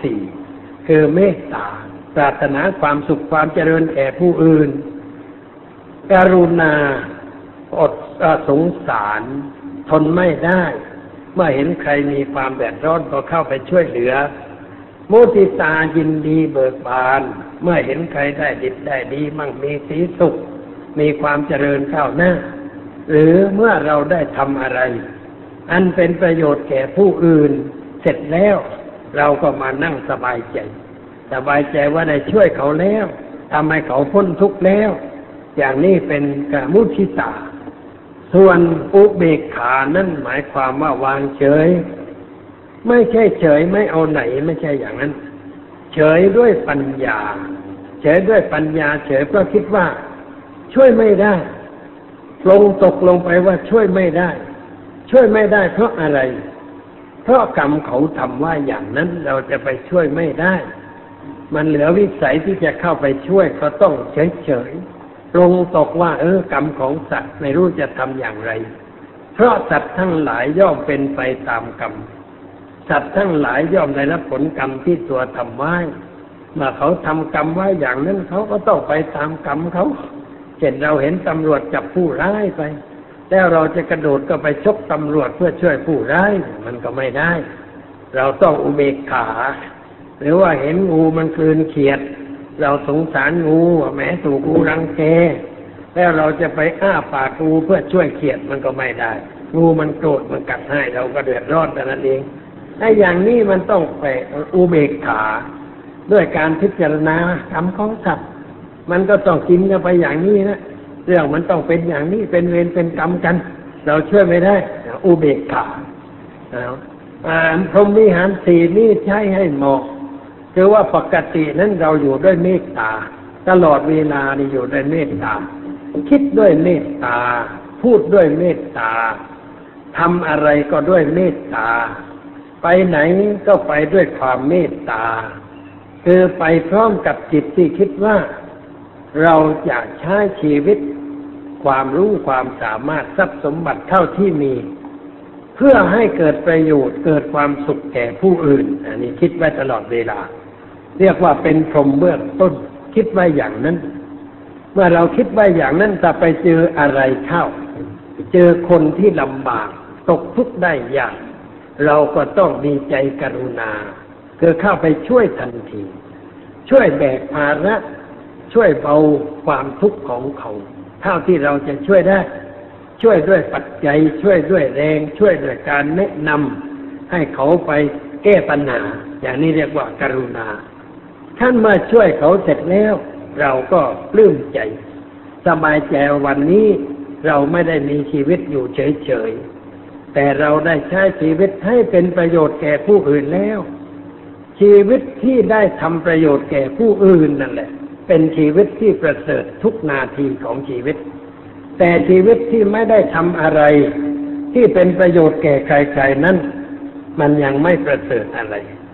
4คือเมตตาปรารถนาความสุขความเจริญแก่ผู้อื่นกรุณาอดสงสารทนไม่ได้เมื่อเห็นใครมีความเดือดร้อนก็เข้าไปช่วยเหลือมุทิตายินดีเบิกบานเมื่อเห็นใครได้ดิบได้ดีมั่งมีสีสุขมีความเจริญก้าวหน้าหรือเมื่อเราได้ทำอะไรอันเป็นประโยชน์แก่ผู้อื่นเสร็จแล้วเราก็มานั่งสบายใจว่าได้ช่วยเขาแล้วทำให้เขาพ้นทุกข์แล้วอย่างนี้เป็นมุทิตาส่วนอุเบกขานั่นหมายความว่าวางเฉยไม่ใช่เฉยไม่เอาไหนไม่ใช่อย่างนั้นเฉยด้วยปัญญาเฉยด้วยปัญญาเฉยเพราะคิดว่าช่วยไม่ได้ตกลงไปว่าช่วยไม่ได้เพราะอะไรเพราะกรรมเขาทำว่าอย่างนั้นเราจะไปช่วยไม่ได้มันเหลือวิสัยที่จะเข้าไปช่วยก็ต้องเฉยตกว่ากรรมของสัตว์ไม่รู้จะทำอย่างไรเพราะสัตว์ทั้งหลายย่อมเป็นไปตามกรรมสัตว์ทั้งหลายย่อมได้รับผลกรรมที่ตัวทำไว้เมื่อเขาทำกรรมไว้อย่างนั้นเขาก็ต้องไปตามกรรมเขาเช่นเราเห็นตำรวจจับผู้ร้ายไปแล้วเราจะกระโดดก็ไปชกตำรวจเพื่อช่วยผู้ร้ายมันก็ไม่ได้เราต้องอุเบกขาหรือว่าเห็นงูมันกลืนเขียดเราสงสารงูแม้ถูกงูรังแกแล้วเราจะไปอ้าปากงูเพื่อช่วยเขียดมันก็ไม่ได้งูมันโกรธมันกัดให้เราก็เดือดร้อนแต่นั้นเองไอ้อย่างนี้มันต้องไปอุเบกขาด้วยการพิจารณากรรมของสัตว์มันก็ต้องกินกันไปอย่างนี้นะเรื่องมันต้องเป็นอย่างนี้เป็นเวรเป็นกรรมกันเราช่วยไม่ได้อุเบกขาพรหมวิหาร4นี่ใช้ให้เหมาะคือว่าปกตินั้นเราอยู่ด้วยเมตตาตลอดเวลานี่อยู่ด้วยเมตตาคิดด้วยเมตตาพูดด้วยเมตตาทำอะไรก็ด้วยเมตตาไปไหนก็ไปด้วยความเมตตาคือไปพร้อมกับจิตที่คิดว่าเราจะใช้ชีวิตความรู้ความสามารถทรัพย์สมบัติเท่าที่มีเพื่อให้เกิดประโยชน์เกิดความสุขแก่ผู้อื่นอันนี้คิดไว้ตลอดเวลาเรียกว่าเป็นพรหมเบื้องต้นคิดไว้อย่างนั้นเมื่อเราคิดไว้อย่างนั้นจะไปเจออะไรเข้าเจอคนที่ลำบากตกทุกข์ได้ยากเราก็ต้องมีใจกรุณาคือเข้าไปช่วยทันทีช่วยแบกภาระช่วยเบาความทุกข์ของเขาเท่าที่เราจะช่วยได้ช่วยด้วยปัจจัยช่วยด้วยแรงช่วยด้วยการแนะนำให้เขาไปแก้ปัญหาอย่างนี้เรียกว่ากรุณาท่านมาช่วยเขาเสร็จแล้วเราก็ปลื้มใจสบายใจวันนี้เราไม่ได้มีชีวิตอยู่เฉยๆแต่เราได้ใช้ชีวิตให้เป็นประโยชน์แก่ผู้อื่นแล้วชีวิตที่ได้ทำประโยชน์แก่ผู้อื่นนั่นแหละเป็นชีวิตที่ประเสริฐทุกนาทีของชีวิตแต่ชีวิตที่ไม่ได้ทำอะไรที่เป็นประโยชน์แก่ใครๆนั้นมันยังไม่ประเสริฐอะไร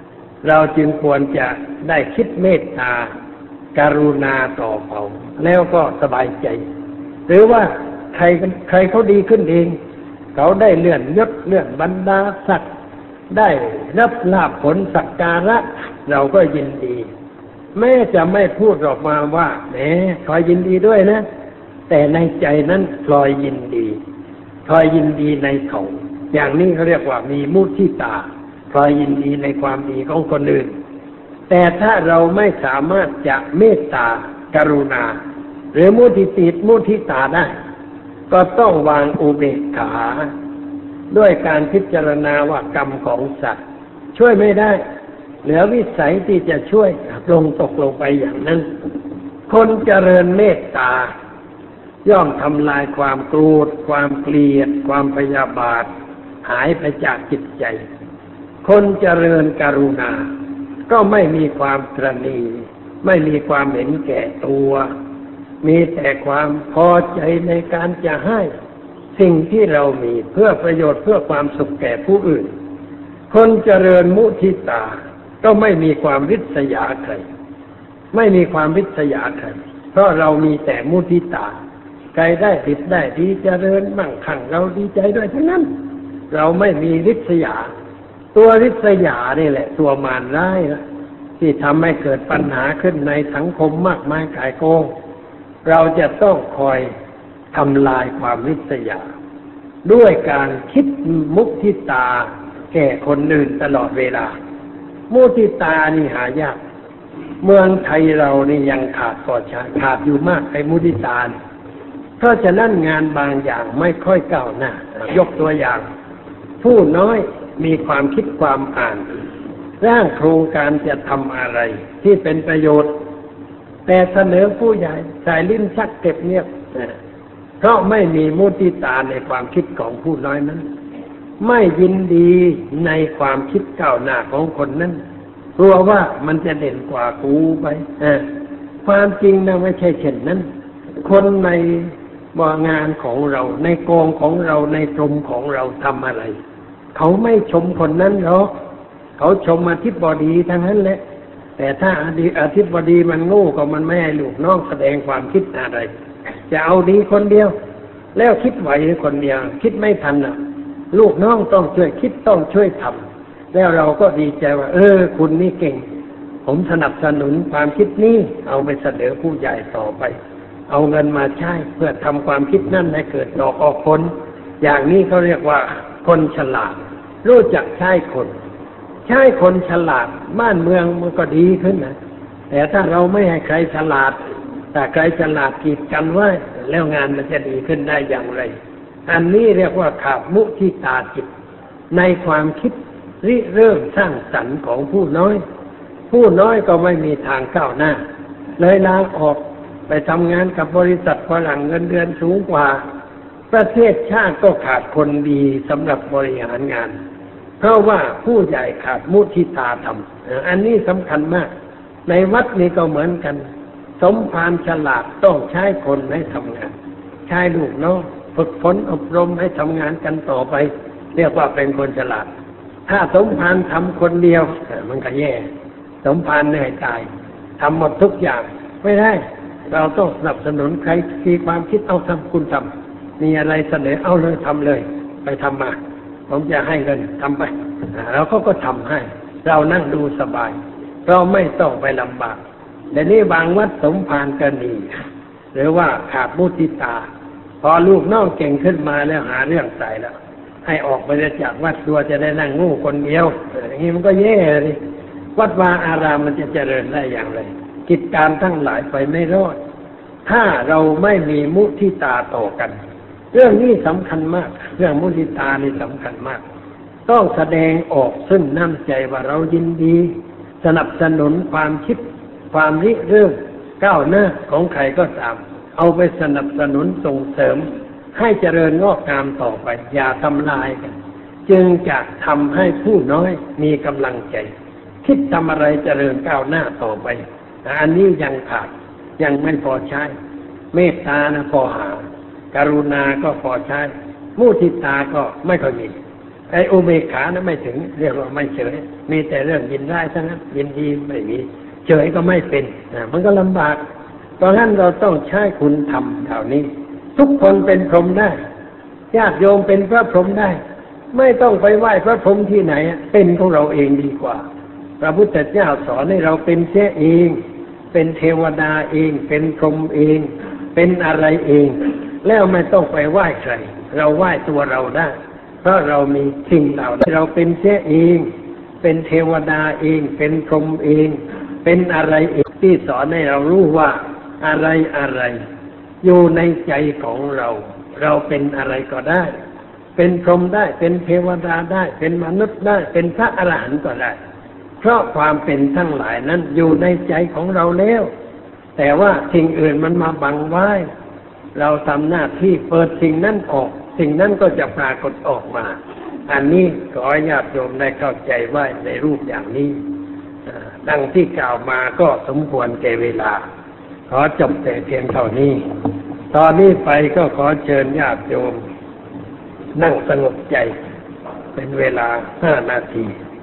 เราจึงควรจะได้คิดเมตตาการุณาต่อเขาแล้วก็สบายใจหรือว่าใครเขาดีขึ้นเองเขาได้เลื่อนยศเลื่อนบรรดาศักดิ์ได้รับลาภผลสักการะเราก็ยินดีแม้จะไม่พูดออกมาว่าแหมพลอยยินดีด้วยนะแต่ในใจนั้นพลอยยินดีพลอยยินดีในเขาอย่างนี้เขาเรียกว่ามีมุทิตาพลอยยินดีในความดีของคนอื่นแต่ถ้าเราไม่สามารถจะเมตตากรุณาหรือมุทิตาได้ก็ต้องวางอุเบกขาด้วยการพิจารณาว่ากรรมของสัตว์ช่วยไม่ได้เหลือวิสัยที่จะช่วยตกลงไปอย่างนั้นคนเจริญเมตตาย่อมทำลายความโกรธความเกลียดความพยาบาทหายไปจากจิตใจคนเจริญกรุณาก็ไม่มีความตระหนี่ไม่มีความเห็นแก่ตัวมีแต่ความพอใจในการจะให้สิ่งที่เรามีเพื่อประโยชน์เพื่อความสุขแก่ผู้อื่นคนเจริญมุทิตาก็ไม่มีความริษยาใครไม่มีความริษยาใครเพราะเรามีแต่มุทิตาใครได้ผิดได้ดีเจริญมั่งคั่งเราดีใจด้วยทั้งนั้นเราไม่มีริษยาตัวริษยานี่แหละตัวมารร้ายนะที่ทำให้เกิดปัญหาขึ้นในสังคมมากมายก่ายโกงเราจะต้องคอยทำลายความริษยาด้วยการคิดมุทิตาแก่คนอื่นตลอดเวลามุทิตานี่หายากเมืองไทยเรานี่ยังขาดอยู่มากไอ้มุทิตาเพราะฉะนั้นงานบางอย่างไม่ค่อยก้าวหน้ายกตัวอย่างผู้น้อยมีความคิดความอ่านร่างโครงการจะทำอะไรที่เป็นประโยชน์แต่เสนอผู้ใหญ่สายลิ้นชักเก็บเงียบเพราะไม่มีมุทิตาในความคิดของผู้น้อยนั้นไม่ยินดีในความคิดก้าวหน้าของคนนั้นกลัวว่ามันจะเด่นกว่ากูไปความจริงนะไม่ใช่เช่นนั้นคนในงานของเราในกองของเราในกรมของเราทำอะไรเขาไม่ชมคนนั้นหรอกเขาชมอธิบดีทั้งนั้นแหละแต่ถ้าอธิบดีมันโง่ก็มันไม่ให้ลูกน้องแสดงความคิดอะไรจะเอาดีคนเดียวแล้วคิดไหวคนเดียวคิดไม่ทันลูกน้องต้องช่วยคิดต้องช่วยทำแล้วเราก็ดีใจว่าคุณนี่เก่งผมสนับสนุนความคิดนี้เอาไปเสนอผู้ใหญ่ต่อไปเอาเงินมาใช้เพื่อทำความคิดนั่นให้เกิดดอกออกผลอย่างนี้เขาเรียกว่าคนฉลาดรู้จักใช้คนฉลาดบ้านเมืองมันก็ดีขึ้นนะแต่ถ้าเราไม่ให้ใครฉลาดแต่ใครฉลาดกีดกันไว้แล้วงานมันจะดีขึ้นได้อย่างไรอันนี้เรียกว่าขาดมุทิตาจิตในความคิดริเริ่มสร้างสรรค์ของผู้น้อยก็ไม่มีทางก้าวหน้าเลยลาออกไปทำงานกับบริษัทฝรั่งเงินเดือนสูงกว่าประเทศชาติก็ขาดคนดีสำหรับบริหารงานเพราะว่าผู้ใหญ่ขาดมุทิตาธรรมอันนี้สำคัญมากในวัดนี้ก็เหมือนกันสมภารฉลาดต้องใช้คนให้ทำงานใช้ลูกน้องฝึกฝนอบรมให้ทำงานกันต่อไปเรียกว่าเป็นคนฉลาดถ้าสมภารทำคนเดียวมันก็แย่สมภารเหนื่อยตายทำหมดทุกอย่างไม่ได้เราต้องสนับสนุนใครมีความคิดเอาทำคุณทำมีอะไรเสนอเอาเลยทำเลยไปทำมาผมจะให้เงินทำไปเราก็ทำให้เรานั่งดูสบายเราไม่ต้องไปลำบากแต่นี่บางวัดสมภารกันดีหรือว่าขาดมุทิตาพอลูกน้องเก่งขึ้นมาแล้วหาเรื่องใส่แล้วให้ออกไปจากวัดตัวจะได้นั่งงูคนเดียวอย่างนี้มันก็แย่เลยวัดวาอารามมันจะเจริญได้อย่างไรกิจการทั้งหลายไปไม่รอดถ้าเราไม่มีมุทิตาต่อกันเรื่องนี้สำคัญมากเรื่องมุทิตานี่สำคัญมากต้องแสดงออกซึ่งน้ำใจว่าเรายินดีสนับสนุนความคิดความริเริ่มก้าวหน้าของใครก็ตามเอาไปสนับสนุนส่งเสริมให้เจริญงอกงามต่อไปอย่าทำลายกันจึงจะทำให้ผู้น้อยมีกำลังใจคิดทำอะไรเจริญก้าวหน้าต่อไปอันนี้ยังขาดยังไม่พอใช้เมตตาพอหากรุณาก็พอใช้มุทิตาก็ไม่ค่อยมีไอ้อุเบกขานั้นไม่ถึงเรียกว่าไม่เฉยมีแต่เรื่องยินได้ทั้งนั้นยินดีไม่มีเฉยก็ไม่เป็นมันก็ลำบากเพราะฉะนั้นเราต้องใช้คุณธรรมเหล่านี้ทุกคนเป็นพรหมได้ญาติโยมเป็นพระพรหมได้ไม่ต้องไปไหว้พระพรหมที่ไหนเป็นของเราเองดีกว่าพระพุทธเจ้าสอนให้เราเป็นเสียเองเป็นเทวดาเองเป็นพรหมเองเป็นอะไรเองแล้วไม่ต้องไปไหว้ใครเราไหว้ตัวเราได้เพราะเรามีสิ่งเหล่านี้เราเป็นเสียเองเป็นเทวดาเองเป็นพรหมเองเป็นอะไรเองที่สอนให้เรารู้ว่าอะไรอะไรอยู่ในใจของเราเราเป็นอะไรก็ได้เป็นพรหมได้เป็นเทวดาได้เป็นมนุษย์ได้เป็นพระอรหันต์ก็ได้เพราะความเป็นทั้งหลายนั้นอยู่ในใจของเราแล้วแต่ว่าสิ่งอื่นมันมาบังไว้เราทำหน้าที่เปิดสิ่งนั้นออกสิ่งนั้นก็จะปรากฏออกมาอันนี้ขอญาติโยมได้เข้าใจไว้ในรูปอย่างนี้ดังที่กล่าวมาก็สมควรแก่เวลาขอจบแต่เพียงเท่านี้ตอนนี้ไปก็ขอเชิญญาติโยมนั่งสงบใจเป็นเวลา5 นาที